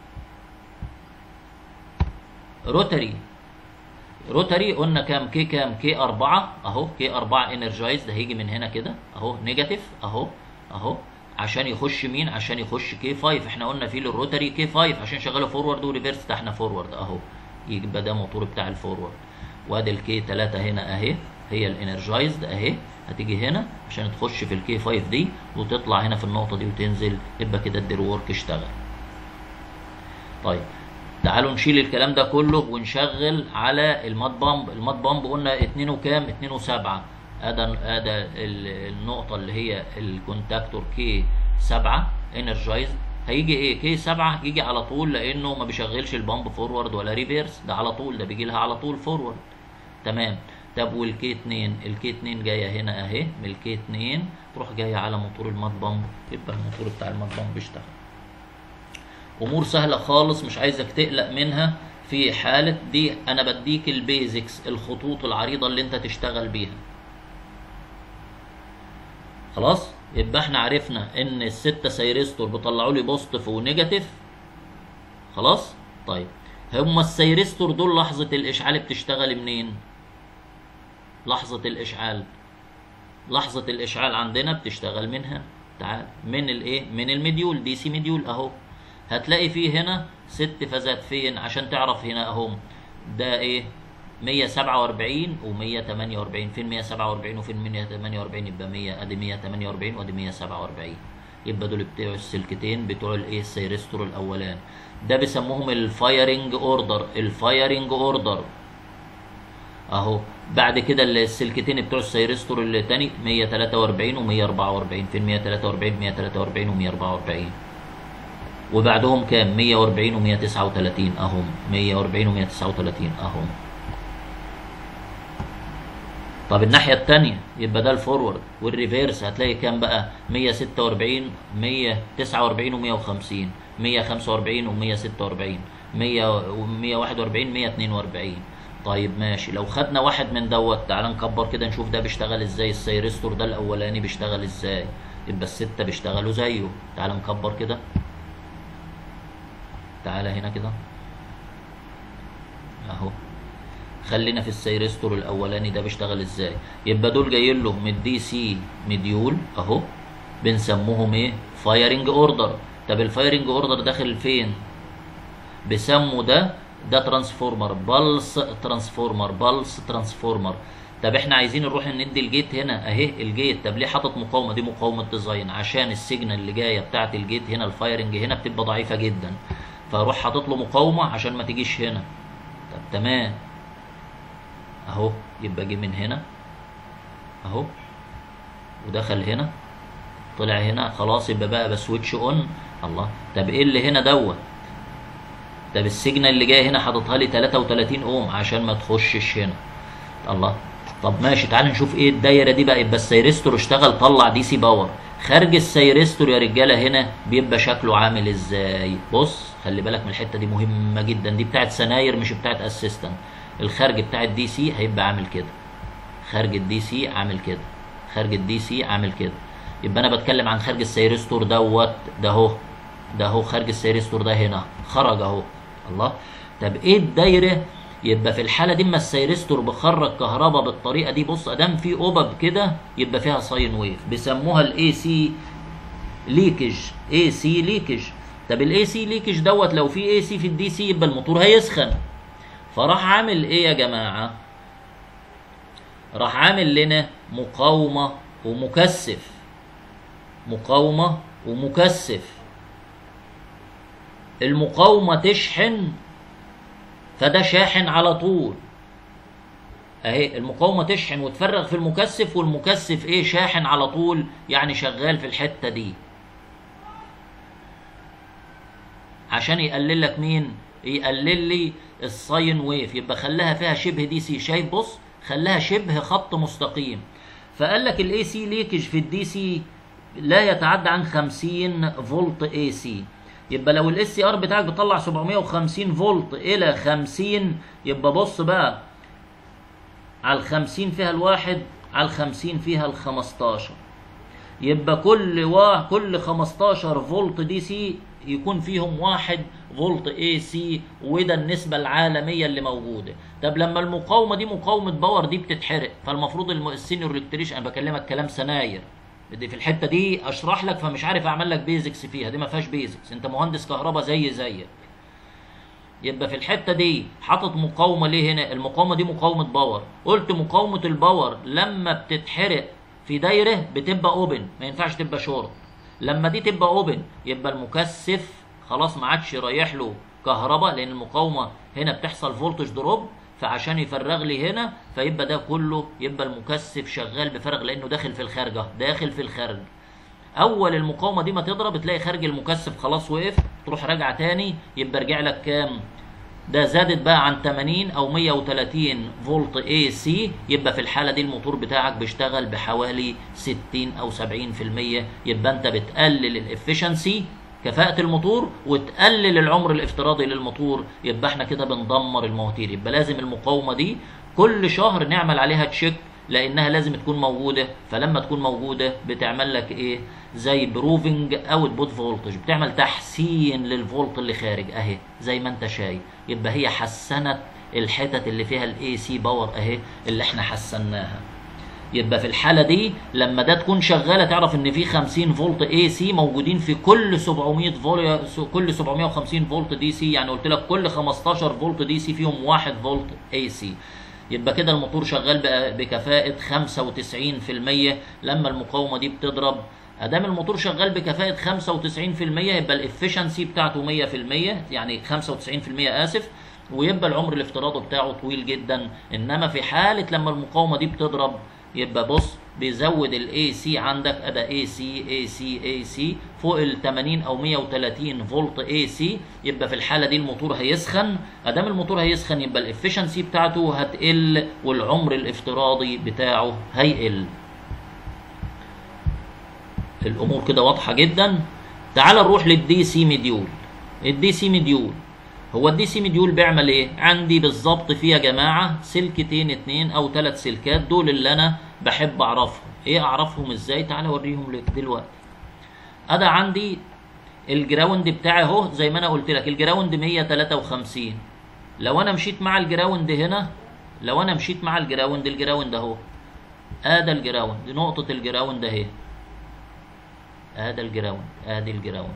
روتري. روتري قلنا كام؟ كي كام؟ كي 4 اهو. كي 4 انرجايزد هيجي من هنا كده اهو نيجاتيف اهو اهو، عشان يخش مين؟ عشان يخش كي 5. احنا قلنا فيه للروتري كي 5 عشان شغاله فورورد وريفيرس. ده احنا فورورد اهو، يبقى ده موتور بتاع الفورورد. وادي الكي 3 هنا اهي، هي الانرجايزد اهي. هتيجي هنا عشان تخش في الكي 5 دي وتطلع هنا في النقطه دي وتنزل. يبقى كده الدير وورك اشتغل. طيب تعالوا نشيل الكلام ده كله ونشغل على المات بامب. المات بامب قلنا 2 وكام؟ 2 و7. ادا النقطه اللي هي الكونتاكتور كي 7 انرجايزد. هيجي ايه؟ كي 7 يجي على طول لانه ما بيشغلش البامب فورورد ولا ريفيرس، ده على طول، ده بيجي لها على طول فورورد. تمام. طب والكي 2؟ الكي 2 جايه هنا اهي، من الكي 2 تروح جايه على موتور المات بامب. يبقى الموتور بتاع المات بامب اشتغل. امور سهله خالص مش عايزك تقلق منها. في حاله دي انا بديك البيزكس، الخطوط العريضه اللي انت تشتغل بيها. خلاص. يبقى احنا عرفنا ان ال6 سيرستور بيطلعوا لي بوزيتيف ونيجاتيف. خلاص. طيب هما السيرستور دول لحظه الاشعال بتشتغل منين؟ لحظه الاشعال، لحظه الاشعال عندنا بتشتغل منها. تعال من الايه؟ من المديول، دي سي مديول اهو. هتلاقي فيه هنا 6 فازات. فين؟ عشان تعرف هنا اهم. ده ايه؟ 147 و148. فين 147 وفين 148؟ يبقى 100 ادي 148 وادي 147. يبقى دول بتوع السلكتين بتوع الايه؟ السيرستور الاولاني. ده بيسموهم الفايرنج اوردر. الفايرنج اوردر اهو. بعد كده السلكتين بتوع السيرستور الثاني 143 و144. فين 143؟ 143 و144. وبعدهم كام؟ 140 و139 اهم. 140 و139 اهم. طب الناحيه الثانيه يبقى ده الفورورد. والريفيرس هتلاقي كام بقى؟ 146 149 و150. 145 و146. 141 142. طيب ماشي، لو خدنا واحد من دوت تعال نكبر كده نشوف ده بيشتغل ازاي. السيرستور ده الاولاني بيشتغل ازاي؟ يبقى الستة بيشتغلوا زيه. تعال نكبر كده، تعالى هنا كده اهو. خلينا في السيرستور الاولاني ده بيشتغل ازاي. يبقى دول جايين له من دي سي مديول اهو، بنسموهم ايه؟ فايرنج اوردر. طب الفايرنج اوردر داخل فين؟ بسموا ده ترانسفورمر، بالس ترانسفورمر، بالس ترانسفورمر. طب احنا عايزين نروح ندي الجيت هنا اهي الجيت. طب ليه حاطط مقاومه؟ دي مقاومه ديزاين عشان السيجنال اللي جايه بتاعه الجيت هنا الفايرنج هنا بتبقى ضعيفه جدا، فاروح حاطط له مقاومه عشان ما تجيش هنا. طب تمام اهو، يبقى جه من هنا اهو ودخل هنا طلع هنا خلاص، يبقى بقى بسويتش اون. الله، طب ايه اللي هنا دوت؟ طب السيجنال اللي جايه هنا حاططها لي 33 اوم عشان ما تخشش هنا. الله، طب ماشي تعال نشوف ايه الدايره دي بقى. يبقى السيرستور اشتغل طلع دي سي باور. خارج السيرستور يا رجاله هنا بيبقى شكله عامل ازاي؟ بص خلي بالك من الحته دي مهمه جدا، دي بتاعت سناير مش بتاعت اسيستنت. الخارج بتاع الدي سي هيبقى عامل كده، خارج الدي سي عامل كده، خارج الدي سي عامل كده. يبقى انا بتكلم عن خارج السيرستور دوت، ده اهو، ده اهو خارج السيرستور ده هنا خرج اهو. الله، طب ايه الدايره؟ يبقى في الحاله دي اما السيرستور بخرج كهرباء بالطريقه دي، بص ادام في اوبب كده يبقى فيها ساين ويف، بيسموها الاي سي ليكج، اي سي ليكج. طب الاي سي ليكج دوت لو في اي سي في الدي سي يبقى الموتور هيسخن. فراح عامل ايه يا جماعه؟ راح عامل لنا مقاومه ومكثف، مقاومه ومكثف. المقاومه تشحن فده شاحن على طول اهي، المقاومه تشحن وتفرغ في المكثف، والمكثف ايه؟ شاحن على طول، يعني شغال في الحته دي عشان يقلل لك مين؟ يقلل لي الساين ويف. يبقى خلاها فيها شبه دي سي، شايف بص خلاها شبه خط مستقيم. فقال لك الاي سي ليكج في الدي سي لا يتعدى عن 50 فولت اي سي. يبقى لو الاس سي ار بتاعك بيطلع 750 فولت الى 50، يبقى بص بقى على ال 50 فيها الواحد، على ال 50 فيها ال 15. يبقى كل 15 فولت دي سي يكون فيهم 1 فولت اي سي، وده النسبه العالميه اللي موجوده. طب لما المقاومه دي مقاومه باور دي بتتحرق، فالمفروض السينيور الكتريشن، انا بكلمك كلام سناير بدي في الحته دي اشرح لك، فمش عارف اعمل لك بيزكس فيها، دي ما فيهاش بيزكس، انت مهندس كهرباء زيك. يبقى في الحته دي حاطط مقاومه ليه هنا؟ المقاومه دي مقاومه باور. قلت مقاومه الباور لما بتتحرق في دايره بتبقى اوبن، ما ينفعش تبقى شورت. لما دي تبقى اوبن يبقى المكثف خلاص ما عادش رايح له كهرباء، لان المقاومه هنا بتحصل فولتج دروب، فعشان يفرغ لي هنا فيبقى ده كله، يبقى المكثف شغال بفرغ لانه داخل في الخارج، داخل في الخارج. اول المقاومه دي ما تضرب تلاقي خارج المكثف خلاص وقف، تروح راجعه تاني، يبقى رجع لك كام؟ ده زادت بقى عن 80 او 130 فولت اي سي، يبقى في الحاله دي الموتور بتاعك بيشتغل بحوالي 60 او 70%. يبقى انت بتقلل الافشنسي كفاءة الموتور وتقلل العمر الافتراضي للموتور، يبقى احنا كده بندمر المواتير. يبقى لازم المقاومه دي كل شهر نعمل عليها تشيك، لانها لازم تكون موجوده. فلما تكون موجوده بتعمل لك ايه؟ زي بروفنج اوت بوت فولتج، بتعمل تحسين للفولت اللي خارج اهي زي ما انت شايف. يبقى هي حسنت الحتت اللي فيها الاي سي باور اهي اللي احنا حسناها. يبقى في الحاله دي لما ده تكون شغاله تعرف ان في 50 فولت اي سي موجودين في كل 700 فولت، كل 750 فولت دي سي، يعني قلت لك كل 15 فولت دي سي فيهم 1 فولت اي سي. يبقى كده الموتور شغال بكفاءة 95%. لما المقاومة دي بتضرب، ادام الموتور شغال بكفاءة 95% يبقى الافشنسي بتاعته 100%، يعني 95% اسف، ويبقى العمر الافتراضي بتاعه طويل جدا. انما في حالة لما المقاومة دي بتضرب يبقى بص بيزود الاي سي عندك، ادا اي سي اي سي اي سي فوق ال 80 او 130 فولت اي سي. يبقى في الحاله دي الموتور هيسخن، ادام الموتور هيسخن يبقى الافشنسي بتاعته هتقل والعمر الافتراضي بتاعه هيقل. الامور كده واضحه جدا. تعال نروح للدي سي مديول. الدي سي مديول هو الدي سي مديول بيعمل ايه؟ عندي بالظبط فيه يا جماعه سلكتين 2 او 3 سلكات، دول اللي انا بحب اعرفهم. ايه اعرفهم ازاي؟ تعالى اوريهم لك دلوقتي. ادا عندي الجراوند بتاعي اهو، زي ما انا قلت لك الجراوند 153. لو انا مشيت مع الجراوند هنا، لو انا مشيت مع الجراوند اهو، ادي الجراوند، نقطه الجراوند اهي، ادي الجراوند، ادي الجراوند،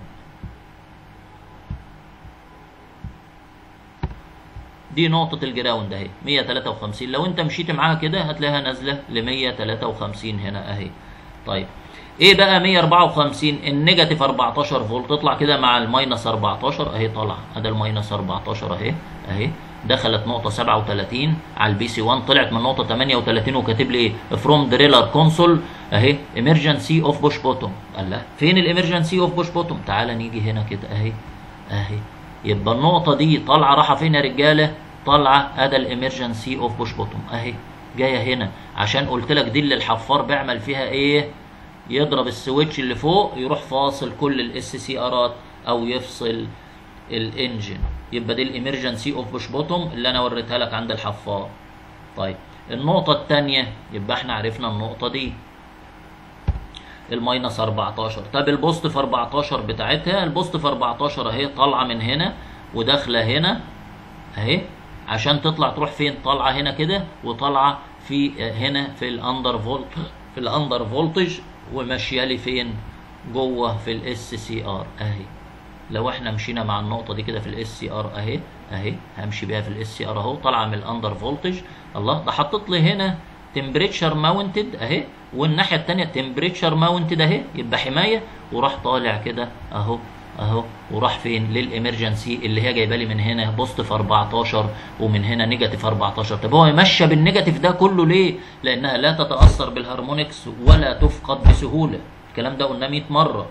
دي نقطة الجراوند اهي 153. لو انت مشيت معاها كده هتلاقيها نازلة ل 153 هنا اهي. طيب ايه بقى 154؟ النيجاتيف 14 فولت تطلع كده مع الماينس 14 اهي، طالعة ادي الماينس 14 اهي اهي، دخلت نقطة 37 على البي سي 1، طلعت من نقطة 38 وكاتب لي ايه؟ فروم دريلر كونسول اهي emergency اوف بوش بوتوم. الله، فين الامرجنسي اوف بوش بوتوم؟ تعالى نيجي هنا كده اهي اهي، يبقى النقطة دي طالعة رايحة فين يا رجالة؟ طالعة ادي الامرجنسي اوف بوش بوتوم اهي، جاية هنا، عشان قلت لك دي اللي الحفار بيعمل فيها ايه؟ يضرب السويتش اللي فوق يروح فاصل كل الاس سي ارات او يفصل الانجن، يبقى دي الامرجنسي اوف بوش بوتوم اللي انا وريتها لك عند الحفار. طيب النقطة الثانية، يبقى احنا عرفنا النقطة دي الماينس 14. طب البوزيتيف 14 بتاعتها، البوزيتيف 14 اهي طالعة من هنا وداخلة هنا اهي، عشان تطلع تروح فين؟ طالعة هنا كده وطالعة في هنا في الاندر فولت، في الاندر فولتج، وماشيه لي فين؟ جوه في الاس سي ار اهي. لو احنا مشينا مع النقطه دي كده في الاس سي ار اهي اهي، همشي بيها في الاس سي ار اهو، طالعه من الاندر فولتج. الله، ده حطت لي هنا تمبريتشر ماونتد اهي، والناحيه الثانيه تمبريتشر ماونتد اهي، يبقى حمايه، وراح طالع كده اهو اهو، وراح فين؟ للامرجنسي اللي هي جايبه لي من هنا بوزيتيف 14 ومن هنا نيجاتيف 14. طب هو ماشيه بالنيجاتيف ده كله ليه؟ لانها لا تتاثر بالهارمونكس ولا تفقد بسهوله. الكلام ده قلناه 100 مره.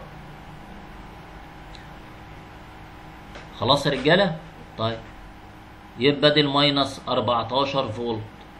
خلاص يا رجاله؟ طيب يبقى دي الماينس 14 فولت،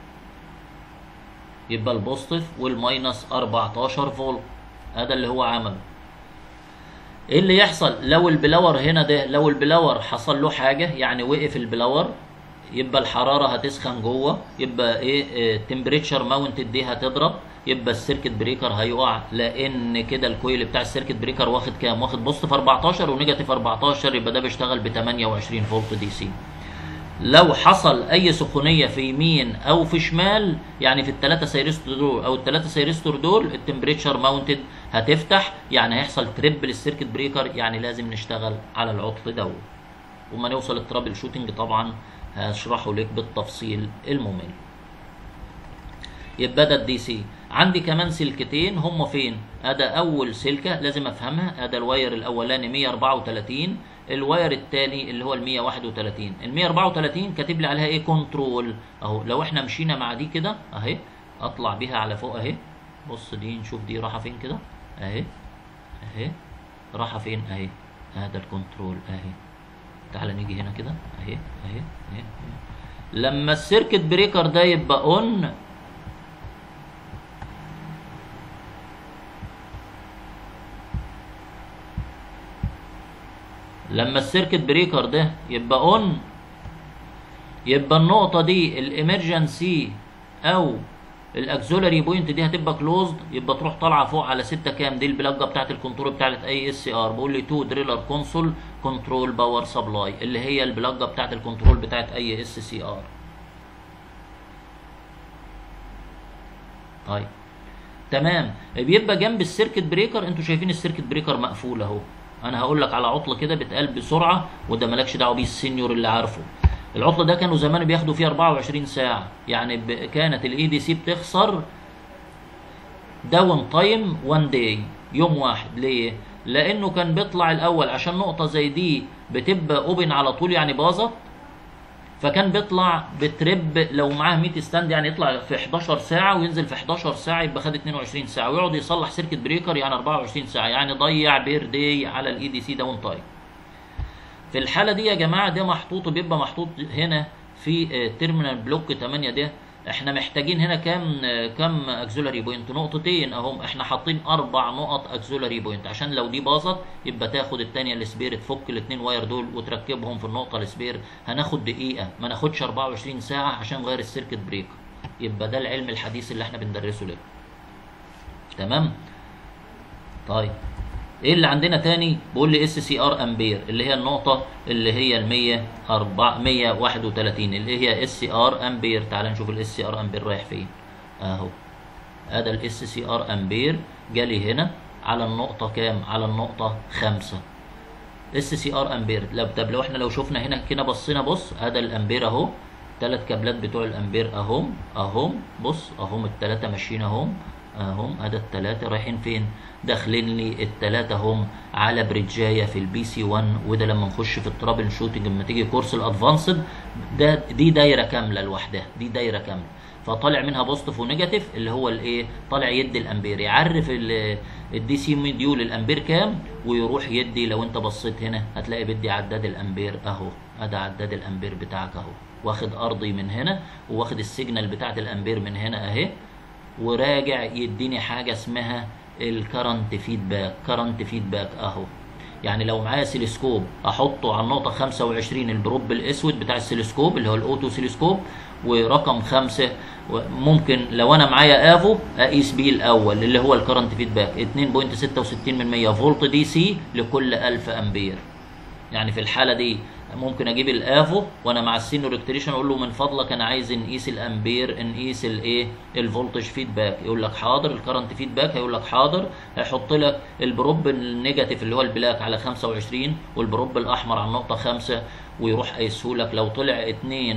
يبقى البوزيتيف والماينس 14 فولت، هذا اللي هو عمله. ايه اللي يحصل لو البلاور هنا ده، لو البلاور حصل له حاجه، يعني وقف البلاور، يبقى الحراره هتسخن جوه، يبقى ايه؟ التمبريتشر ماونتد دي هتضرب، يبقى السيركت بريكر هيقع، لان كده الكويل بتاع السيركت بريكر واخد كام؟ واخد بوزيتيف 14 ونيجاتيف 14، يبقى ده بيشتغل ب 28 فولت دي سي. لو حصل اي سخونيه في يمين او في شمال، يعني في الثلاثه سيرستور دول او الثلاثه سيرستور دول، التمبريتشر ماونتد هتفتح، يعني هيحصل تريب للسيركت بريكر، يعني لازم نشتغل على العطل دوت. وما نوصل الترابل شوتنج طبعا هشرحه لك بالتفصيل الممل. يبقى ده الدي سي. عندي كمان سلكتين، هم فين؟ ادا اول سلكه لازم افهمها، ادا الواير الاولاني 134، الواير الثاني اللي هو ال 131. ال 134 كاتب لي عليها ايه؟ كنترول اهو. لو احنا مشينا مع دي كده اهي، اطلع بيها على فوق اهي، بص دي نشوف دي رايحه فين كده اهي اهي، رايحه فين اهي، هذا الكنترول اهي. تعال نيجي هنا كده اهي اهي اهي. لما السيركت بريكر ده يبقى اون، لما السيركت بريكر ده يبقى اون، يبقى النقطه دي الامرجنسي او الاكسولاري بوينت دي هتبقى كلوزد، يبقى تروح طالعه فوق على 6 كام؟ دي البلاجه بتاعت الكنترول بتاعت اي اس ار، بقول لي تو دريلر كونسول كنترول باور سبلاي، اللي هي البلاجه بتاعت الكنترول بتاعت اي اس سي ار. طيب تمام، بيبقى جنب السيركت بريكر، انتوا شايفين السيركت بريكر مقفول اهو. انا هقول لك على عطله كده بتقال بسرعه، وده مالكش دعوه بيه، السينيور اللي عارفه. العطله ده كانوا زمان بياخدوا فيه 24 ساعه، يعني كانت الاي دي سي بتخسر داون تايم 1 داي، يوم واحد. ليه؟ لانه كان بيطلع الاول عشان نقطه زي دي بتبقى اوبن على طول، يعني باظت، فكان بيطلع بترب لو معاه 100 ستاند، يعني يطلع في 11 ساعه وينزل في 11 ساعه، يبقى خد 22 ساعه، ويقعد يصلح سيركت بريكر يعني 24 ساعه، يعني ضيع بير داي على الاي دي سي داون تايم. في الحاله دي يا جماعه ده محطوط، بيبقى محطوط هنا في تيرمينال بلوك 8 ده، احنا محتاجين هنا كام اكسلري بوينت؟ نقطتين اهم، احنا حاطين 4 نقط اكسلري بوينت عشان لو دي باظت يبقى تاخد الثانيه السبير، تفك الاثنين واير دول وتركبهم في النقطه السبير. هناخد دقيقه، ما ناخدش 24 ساعه عشان نغير السيركت بريكر. يبقى ده العلم الحديث اللي احنا بندرسه لكم. تمام. طيب ايه اللي عندنا تاني؟ بيقول لي اس سي ار امبير، اللي هي النقطه اللي هي ال 131 اللي هي اس سي ار امبير. تعال نشوف الاس سي ار امبير رايح فين اهو. ادي الاس سي ار امبير جالي هنا على النقطه كام؟ على النقطه 5 اس سي ار امبير. طب لو احنا شفنا هنا كده بصينا، بص ادي الامبير اهو، 3 كابلات بتوع الامبير اهم بص اهم، ال3 ماشيين اهم ادي ال3 رايحين فين؟ داخلين لي ال3 هم على بريدجايه في البي سي 1. وده لما نخش في الترابل شوتنج لما تيجي كورس الادفانسد دي دايره كامله لوحدها، دي دايره كامله، فطالع منها بوزيتيف ونيجاتيف اللي هو الايه؟ طالع يدي الامبير، يعرف الدي سي مديول الامبير كام ويروح يدي. لو انت بصيت هنا هتلاقي بدي عداد الامبير اهو، ادي عداد الامبير بتاعك اهو، واخد ارضي من هنا وواخد السيجنال بتاعت الامبير من هنا اهي، وراجع يديني حاجه اسمها الكرنت فيدباك. كرنت فيدباك اهو، يعني لو معايا سيلسكوب احطه على النقطه 25 البروب الاسود بتاع السيلسكوب اللي هو الاوتو سيلسكوب، ورقم 5 ممكن لو انا معايا افو اقيس بيه الاول اللي هو الكرنت فيدباك 2.66% فولت دي سي لكل 1000 امبير. يعني في الحاله دي ممكن اجيب الافو وانا مع السينيور الكتريشن اقول له من فضلك انا عايز نقيس الامبير، نقيس الايه؟ الفولتج فيدباك. يقول لك حاضر. الكرنت فيدباك هيقول لك حاضر. هيحط لك البروب النيجاتيف اللي هو البلاك على 25 والبروب الاحمر على النقطه 5 ويروح قايسه لك. لو طلع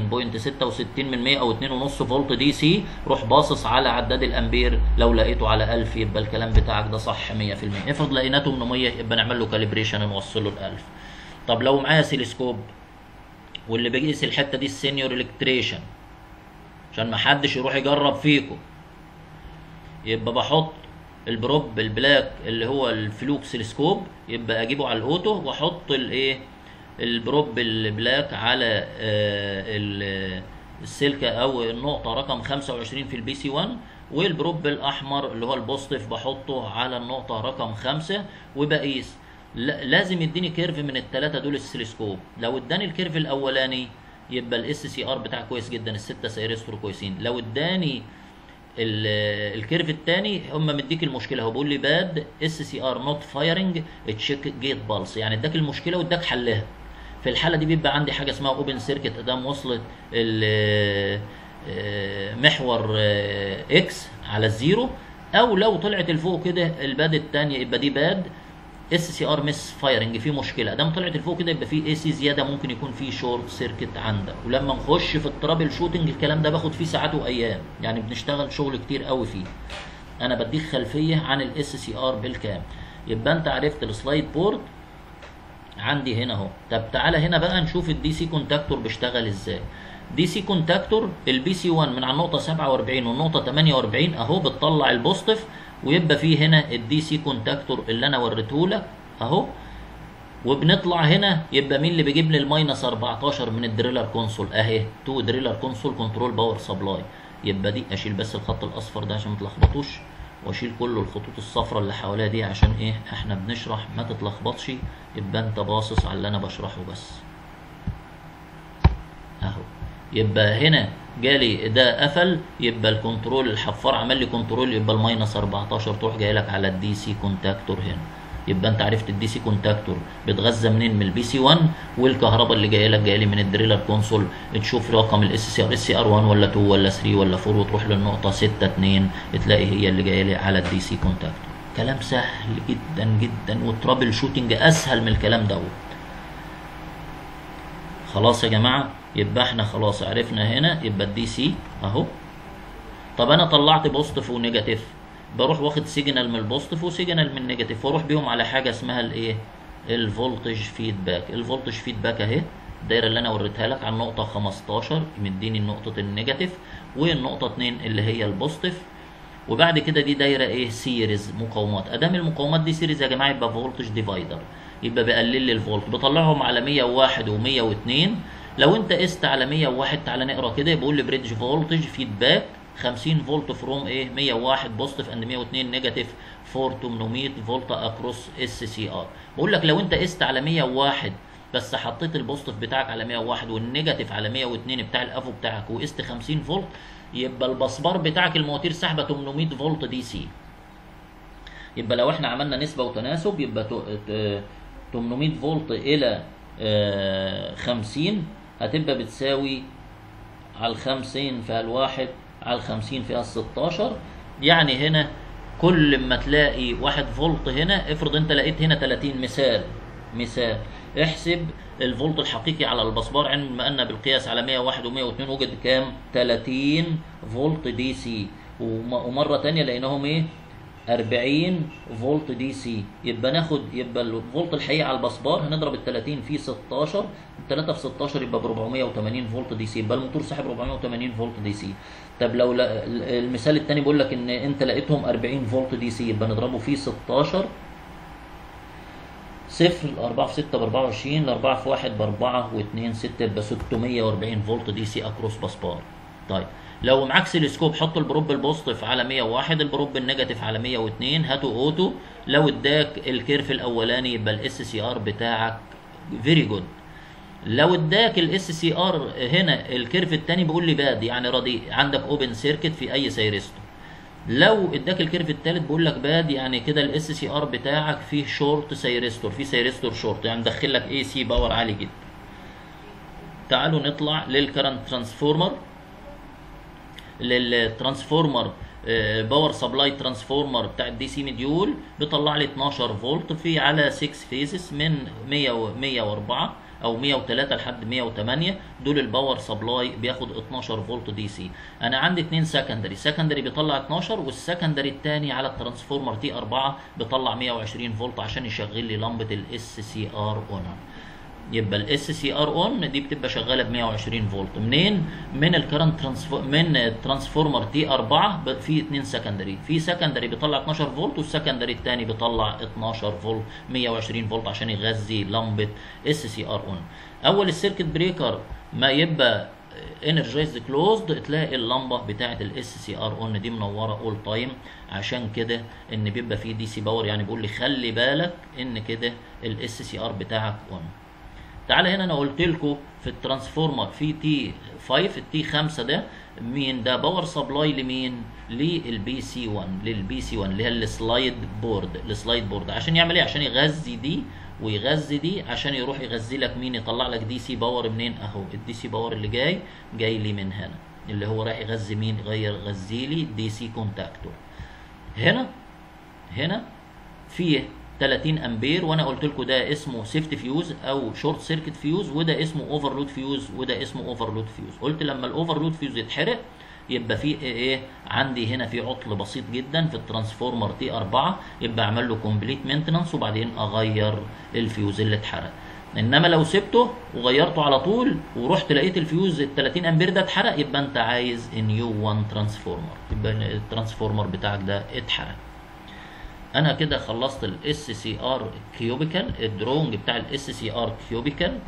2.66% او 2.5 فولت دي سي روح باصص على عداد الامبير، لو لقيته على 1000 يبقى الكلام بتاعك ده صح 100%. افرض لقيناه 800 يبقى نعمل له كاليبريشن نوصله ل 1000. طب لو معايا سيلسكوب واللي بيقيس الحته دي السينيور الكتريشن عشان ما حدش يروح يجرب فيكم، يبقى بحط البروب البلاك اللي هو الفلوك سيلسكوب، يبقى اجيبه على الاوتو واحط الايه؟ البروب البلاك على السلكه او النقطه رقم 25 في البي سي 1، والبروب الاحمر اللي هو البوزيتيف بحطه على النقطه رقم 5 وبقيس. لازم يديني كيرف من الثلاثه دول السيلسكوب. لو اداني الكيرف الاولاني يبقى الاس سي ار بتاعه كويس جدا، الستة سيرستور كويسين. لو اداني الكيرف الثاني هم مديك المشكله، هو بيقول لي باد اس سي ار نوت فايرنج تشيك جيت بالس، يعني اداك المشكله واداك حلها. في الحاله دي بيبقى عندي حاجه اسمها اوبن سيركت ادام وصلت محور اكس على الزيرو، او لو طلعت لفوق كده الباد الثانيه يبقى دي باد اس سي ار مس فايرنج، في مشكله. دام طلعت لفوق كده يبقى في اي سي زياده، ممكن يكون في شورت سيركت عندك. ولما نخش في الترابل شوتنج الكلام ده باخد فيه ساعات وايام، يعني بنشتغل شغل كتير قوي فيه. انا بديك خلفيه عن الاس سي ار بالكامل. يبقى انت عرفت السلايد بورد عندي هنا اهو. طب تعالى هنا بقى نشوف الدي سي كونتاكتور بيشتغل ازاي. دي سي كونتاكتور البي سي 1 من على النقطه 47 والنقطه 48 اهو بتطلع البوزيتيف، ويبقى فيه هنا الدي سي كونتاكتور اللي انا وريته لك اهو. وبنطلع هنا يبقى مين اللي بيجيب لي الماينس 14 من الدريلر كونسول اهي، تو دريلر كونسول كنترول باور سبلاي. يبقى دي اشيل بس الخط الاصفر ده عشان ما تلخبطوش، واشيل كل الخطوط الصفراء اللي حواليها دي عشان ايه؟ احنا بنشرح ما تتلخبطش، يبقى انت باصص على اللي انا بشرحه بس اهو. يبقى هنا جالي ده قفل، يبقى الكنترول الحفار عمل لي كنترول، يبقى الماينس 14 تروح جاي لك على الدي سي كونتاكتور هنا. يبقى انت عرفت الدي سي كونتاكتور بتغذى منين؟ من البي سي 1، والكهرباء اللي جايه لك جايه لي من الدريلر كونسول. تشوف رقم الاس سي ار، اس سي ار 1 ولا 2 ولا 3 ولا 4، وتروح للنقطه 6 2 تلاقي هي اللي جايه لي على الدي سي كونتاكتور. كلام سهل جدا جدا، والترابل شوتنج اسهل من الكلام دوت. خلاص يا جماعه، يبقى احنا خلاص عرفنا هنا يبقى الدي سي اهو. طب انا طلعت بوزيتيف ونيجاتيف، بروح واخد سيجنال من البوزيتيف وسيجنال من النيجاتيف واروح بيهم على حاجه اسمها الايه؟ الفولتج فيدباك. الفولتج فيدباك اهي الدايره اللي انا وريتها لك على النقطه 15 مديني النقطه النيجاتيف، والنقطه 2 اللي هي البوزيتيف. وبعد كده دي دايره ايه؟ سيريز مقاومات. ادام المقاومات دي سيريز يا جماعه يبقى فولتج ديفايدر، يبقى بقلل لي الفولت. بطلعهم على 101 و102 لو انت قست على 101 تعالى نقرا كده، بيقول لي بريدج فولتج فيدباك 50 فولت فروم ايه 101 بوزيتيف اند 102 نيجاتيف فور 800 فولت اكروس اس سي ار. بقول لك لو انت قست على 101 بس حطيت البوزيتيف بتاعك على 101 والنيجاتيف على 102 بتاع الافو بتاعك وقست 50 فولت، يبقى البسبار بتاعك المواتير سحبه 800 فولت دي سي. يبقى لو احنا عملنا نسبه وتناسب يبقى 800 فولت الى 50 هتبقى بتساوي على 50 فيها الواحد على 50 فيها 16. يعني هنا كل ما تلاقي 1 فولت هنا، افرض انت لقيت هنا 30 مثال احسب الفولت الحقيقي على البسبار علما ان بالقياس على 101 و102 وجد كام؟ 30 فولت دي سي. ومره ثانيه لقيناهم ايه؟ 40 فولت دي سي. يبقى يبقى الفولت الحقيقي على البسبار هنضرب ال 30 في 16، 3 في 16 يبقى ب 480 فولت دي سي. يبقى الموتور ساحب 480 فولت دي سي. طب لو المثال الثاني بيقول لك ان انت لقيتهم 40 فولت دي سي، يبقى نضربه في 16، 0 4 في 6 ب 24، 4 في 1 ب 4 و2 6 يبقى 640 فولت دي سي اكروس بسبار. طيب لو معاك سيلسكوب حط البروب البوزيتيف على 101، البروب النيجاتيف على 102، هاتوا اوتو. لو اداك الكيرف الاولاني يبقى الاس سي ار بتاعك فيري جود. لو اداك الاس سي ار هنا الكيرف الثاني بيقول لي باد يعني رديء، عندك اوبن سيركت في اي سيرستو. لو اداك الكيرف الثالث بيقول لك باد يعني كده الاس سي ار بتاعك فيه شورت سيرستور، في سيرستور شورت يعني مدخل لك اي سي باور عالي جدا. تعالوا نطلع للكرنت ترانسفورمر، للترانسفورمر باور سبلاي ترانسفورمر بتاع الدي سي مديول بيطلع لي 12 فولت في على 6 فيزز من 104 او 103 لحد 108. دول الباور سبلاي بياخد 12 فولت دي سي. انا عندي 2 سكندري بيطلع 12، والسكندري الثاني على الترانسفورمر تي 4 بيطلع 120 فولت عشان يشغل لي لمبه الاس سي ار اونر. يبقى الاس سي ار اون دي بتبقى شغاله ب 120 فولت. منين؟ من الكرنت من الترانسفورمر تي 4 في 2 سكندري، في سكندري بيطلع 12 فولت والسكندري الثاني بيطلع 12 فولت 120 فولت عشان يغذي لمبه اس سي ار اون. اول السيركت بريكر ما يبقى انرجايزد كلوزد تلاقي اللمبه بتاعه الاس سي ار اون دي منوره اول تايم، عشان كده ان بيبقى فيه دي سي باور، يعني بيقول لي خلي بالك ان كده الاس سي ار بتاعك اون. تعالى هنا انا قلت لكم في الترانسفورمر في تي 5، التي 5 ده مين ده؟ باور سبلاي لمين؟ للبي سي 1، للبي سي 1 اللي هي السلايد بورد. عشان يعمل ايه؟ عشان يغذي دي ويغذي دي، عشان يروح يغذي لك مين؟ يطلع لك دي سي باور منين؟ اهو الدي سي باور اللي جاي لي من هنا، اللي هو رايح يغذي مين؟ يغذي لي دي سي كونتاكتور. هنا فيه 30 امبير، وانا قلت لكم ده اسمه سيفت فيوز او شورت سيركت فيوز، وده اسمه اوفرلود فيوز، وده اسمه اوفرلود فيوز. قلت لما الاوفرلود فيوز يتحرق يبقى في ايه؟ عندي هنا في عطل بسيط جدا في الترانسفورمر تي 4، يبقى اعمل له كومبليت مينتنانس وبعدين اغير الفيوز اللي اتحرق. انما لو سبته وغيرته على طول ورحت لقيت الفيوز ال 30 امبير ده اتحرق، يبقى انت عايز نيو 1 ترانسفورمر، يبقى الترانسفورمر بتاعك ده اتحرق. انا كده خلصت الاس سي ار كيوبيكال، الدرونج بتاع الاس سي ار كيوبيكال.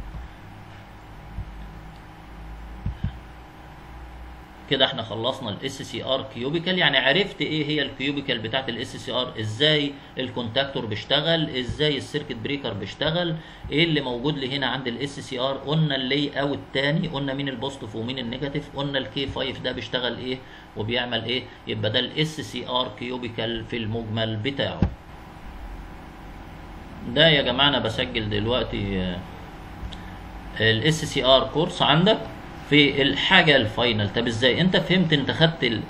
كده احنا خلصنا الاس سي ار كيوبيكال، يعني عرفت ايه هي الكيوبيكال بتاعت الاس سي ار، ازاي الكونتاكتور بيشتغل، ازاي السيركت بريكر بيشتغل، ايه اللي موجود لي هنا عند الاس سي ار. قلنا اللي اوت الثاني، قلنا مين البوزيتيف ومين النيجاتيف، قلنا الكي 5 ده بيشتغل ايه وبيعمل ايه. يبقى ده الاس سي ار كيوبيكال في المجمل بتاعه. ده يا جماعه انا بسجل دلوقتي الاس سي ار كورس عندك في الحاجه الفاينل. طب ازاي انت فهمت؟ انت خدت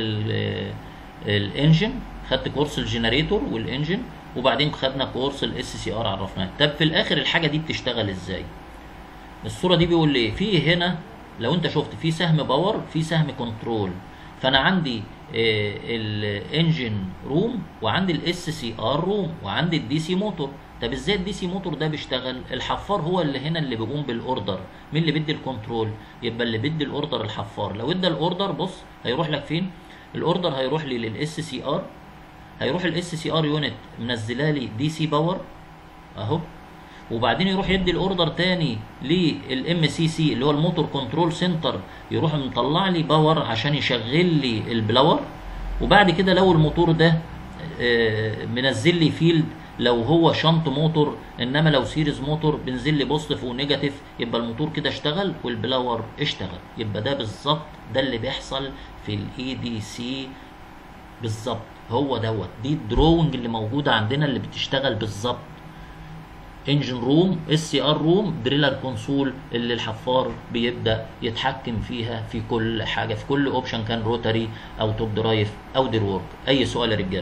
الانجن، خدت كورس الجنريتور والانجن، وبعدين خدنا كورس الاس سي ار عرفناه. طب في الاخر الحاجه دي بتشتغل ازاي؟ الصوره دي بيقول لي في هنا لو انت شفت في سهم باور، في سهم كنترول. فانا عندي الانجن روم، وعندي الاس سي ار روم، وعندي الدي سي موتور. طب ازاي الدي سي موتور ده بيشتغل؟ الحفار هو اللي هنا اللي بيقوم بالاوردر. مين اللي بيدي الكنترول؟ يبقى اللي بيدي الاوردر الحفار. لو ادى الاوردر بص هيروح لك فين؟ الاوردر هيروح لي للاس سي ار، هيروح الاس سي ار يونت منزله لي دي سي باور اهو، وبعدين يروح يدي الاوردر تاني للام سي سي اللي هو الموتور كنترول سنتر، يروح مطلع لي باور عشان يشغل لي البلاور. وبعد كده لو الموتور ده منزل لي فيلد لو هو شنط موتور، انما لو سيريز موتور بنزل لي بوزيتيف ونيجاتيف، يبقى الموتور كده اشتغل والبلاور اشتغل. يبقى ده بالظبط ده اللي بيحصل في الاي دي سي بالظبط، هو دوت دي الدروينج اللي موجوده عندنا اللي بتشتغل بالظبط. انجن روم، اس سي ار روم، دريلر كونسول اللي الحفار بيبدا يتحكم فيها في كل حاجه، في كل اوبشن كان روتاري او توب درايف او دير وورك. اي سؤال يا رجاله؟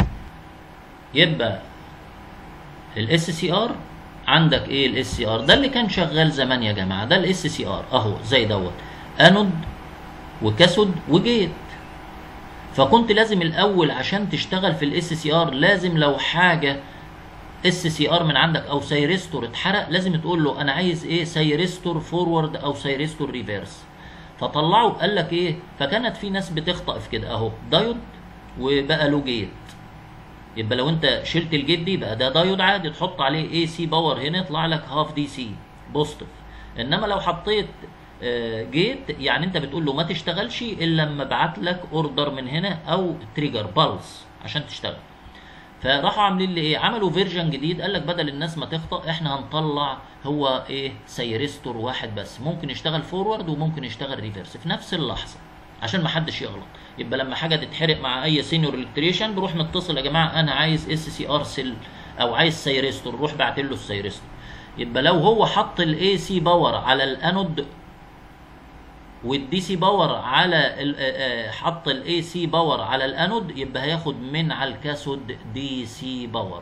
يبقى الاس سي ار عندك ايه؟ الاس سي ار ده اللي كان شغال زمان يا جماعه، ده الاس سي ار اهو زي دوت انود وكاثود وجيت. فكنت لازم الاول عشان تشتغل في الاس سي ار لازم لو حاجه اس سي ار من عندك او سايرستور اتحرق لازم تقول له انا عايز ايه؟ سايرستور فورورد او سايرستور ريفيرس. فطلعوا قال لك ايه؟ فكانت في ناس بتخطئ في كده اهو دايود وبقى له جيت. يبقى لو انت شلت الجيت دي بقى ده دايود عادي تحط عليه اي سي باور هنا يطلع لك هاف دي سي بوزيتيف. انما لو حطيت جيت يعني انت بتقول له ما تشتغلش الا لما ابعت لك اوردر من هنا او تريجر بالز عشان تشتغل. فراحوا عاملين لي ايه؟ عملوا فيرجن جديد قال لك بدل الناس ما تخطأ احنا هنطلع هو ايه؟ سايرستور واحد بس ممكن يشتغل فورورد وممكن يشتغل ريفيرس في نفس اللحظه عشان ما حدش يغلط. يبقى لما حاجه تتحرق مع اي سينيور الكتريشن بروح متصل يا جماعه انا عايز اس سي ار سيل او عايز سايرستور، روح بعت له السايرستور. يبقى لو هو حط الاي سي باور على الانود والدي سي باور على حط الاي سي باور على الانود يبقى هياخد من على الكاثود دي سي باور.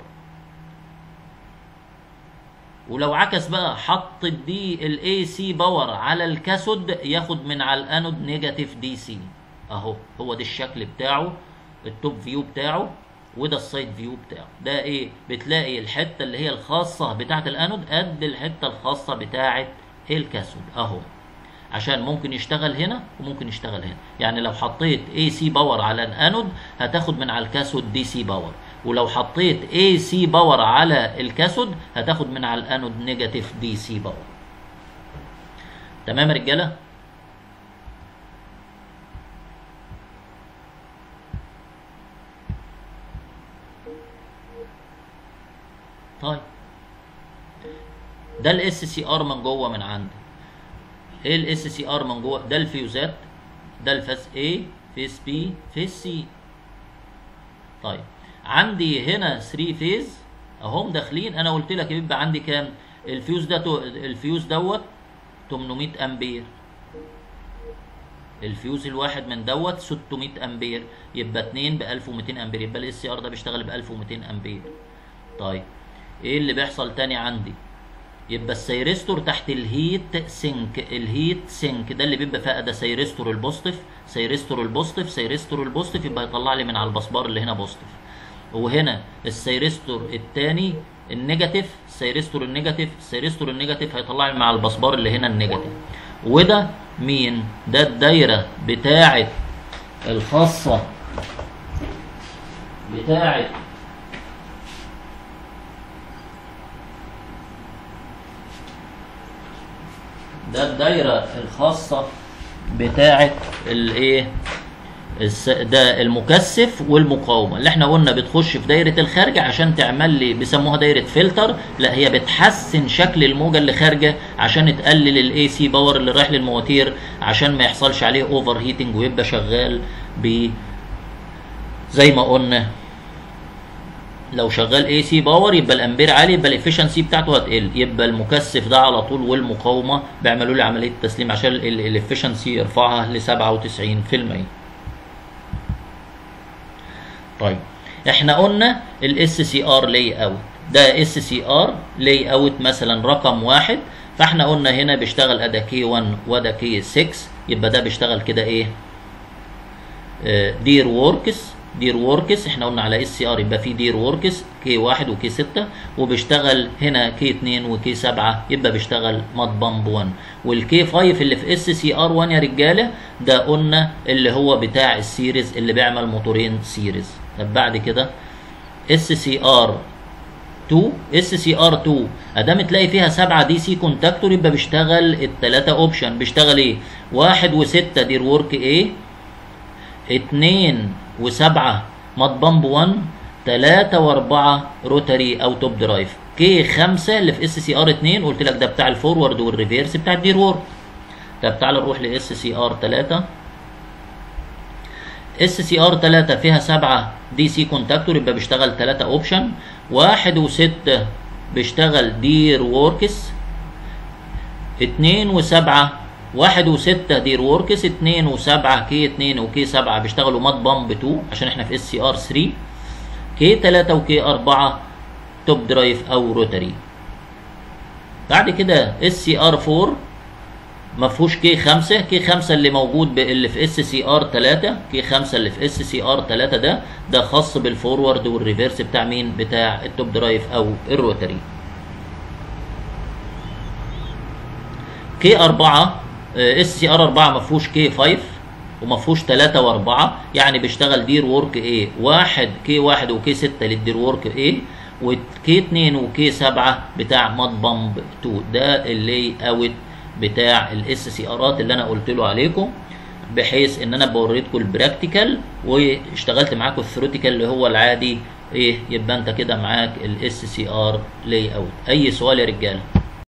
ولو عكس بقى حط الاي سي باور على الكاثود ياخد من على الانود نيجاتيف دي سي. اهو هو ده الشكل بتاعه التوب فيو بتاعه وده السايد فيو بتاعه. ده ايه؟ بتلاقي الحته اللي هي الخاصه بتاعه الانود قد الحته الخاصه بتاعه الكاثود اهو، عشان ممكن يشتغل هنا وممكن يشتغل هنا. يعني لو حطيت اي سي باور على الانود هتاخد من على الكاثود دي سي باور، ولو حطيت اي سي باور على الكاثود هتاخد من على الانود نيجاتيف دي سي باور. تمام يا رجاله؟ طيب ده الاس سي ار من جوه من عندي. ايه الاس سي ار من جوه؟ ده الفيوزات، ده الفاس A فيس B فيس C. طيب عندي هنا 3 فيز اهم داخلين. انا قلت لك يبقى عندي كام؟ الفيوز ده الفيوز دوت 800 امبير، الفيوز الواحد من دوت 600 امبير، يبقى 2 ب 1200 امبير، يبقى الاس سي ار ده بيشتغل ب 1200 امبير. طيب ايه اللي بيحصل تاني عندي؟ يبقى السيرستور تحت الهيت سينك، الهيت سينك ده اللي بيبقى فيها ده سيرستور البوزيتيف، سيرستور البوزيتيف، سيرستور البوزيتيف، يبقى يطلع لي من على البسبار اللي هنا بوزيتيف. وهنا السيرستور الثاني النيجاتيف، سيرستور النيجاتيف، سيرستور النيجاتيف هيطلع لي مع البسبار اللي هنا النيجاتيف. وده مين؟ ده الدايره بتاعه الخاصه بتاعه ده الدايره الخاصه بتاعه الايه؟ ده المكثف والمقاومه اللي احنا قلنا بتخش في دايره الخارجه عشان تعمل لي بيسموها دايره فلتر. لا هي بتحسن شكل الموجه اللي خارجه عشان تقلل الاي سي باور اللي رايح للمواتير عشان ما يحصلش عليه اوفر هيتنج ويبقى شغال ب زي ما قلنا. لو شغال اي سي باور يبقى الامبير عالي، يبقى الافشنسي بتاعته هتقل، يبقى المكثف ده على طول والمقاومه بيعملوا لي عمليه تسليم عشان الافشنسي يرفعها ل 97%. طيب احنا قلنا الاس سي ار لاي اوت، ده اس سي ار لاي اوت مثلا رقم 1، فاحنا قلنا هنا بيشتغل ادا كي 1 وده كي 6، يبقى ده بيشتغل كده ايه؟ دير ووركس. دير ووركس احنا قلنا على اس سي ار يبقى في دير ووركس كي 1 وكي 6، وبيشتغل هنا كي 2 وكي 7 يبقى بيشتغل ماد بامب 1. والكي 5 اللي في اس سي ار 1 يا رجاله ده قلنا اللي هو بتاع السيريز اللي بيعمل موتورين سيريز. طب بعد كده اس سي ار 2 اس سي ار 2 ادام تلاقي فيها 7 دي سي كونتاكتور يبقى بيشتغل الثلاثه اوبشن. بيشتغل ايه؟ 1 و6 دير ورك ايه، 2 و7 مات بامب 1، 3 و4 روتاري او توب درايف. كي 5 اللي في اس سي ار 2 قلت لك ده بتاع الفورورد والريفيرس بتاع الدير وورك. طب تعال نروح لاس سي ار 3. اس سي ار 3 فيها 7 دي سي كونتاكتور يبقى بيشتغل 3 اوبشن. 1 و6 بيشتغل دير ووركس، 2 و7 1 و6 دير ووركس، 2 و7 كي 2 وكي 7 بيشتغلوا مات بامب 2 عشان احنا في اس سي ار 3. كي 3 وكي 4 توب درايف او روتاري. بعد كده اس سي ار 4 ما فيهوش كي 5. كي 5 اللي موجود اللي في اس سي ار 3، كي 5 اللي في اس سي ار 3 ده خاص بالفورورد والريفيرس بتاع مين؟ بتاع التوب درايف او الروتاري. كي 4 اس سي ار 4 ما فيهوش كي 5 وما فيهوش 3 و4، يعني بيشتغل دير وورك ايه، 1 كي 1 وكي 6 للدير وورك ايه، وكي 2 وكي 7 بتاع مات بامب 2. ده اللي اوت بتاع الاس سي ارات اللي انا قلت له عليكم، بحيث ان انا بوريتكم البراكتيكال واشتغلت معاكم الثيوريتيكال اللي هو العادي ايه. يبقى انت كده معاك الاس سي ار لاي اوت. اي سؤال يا رجاله؟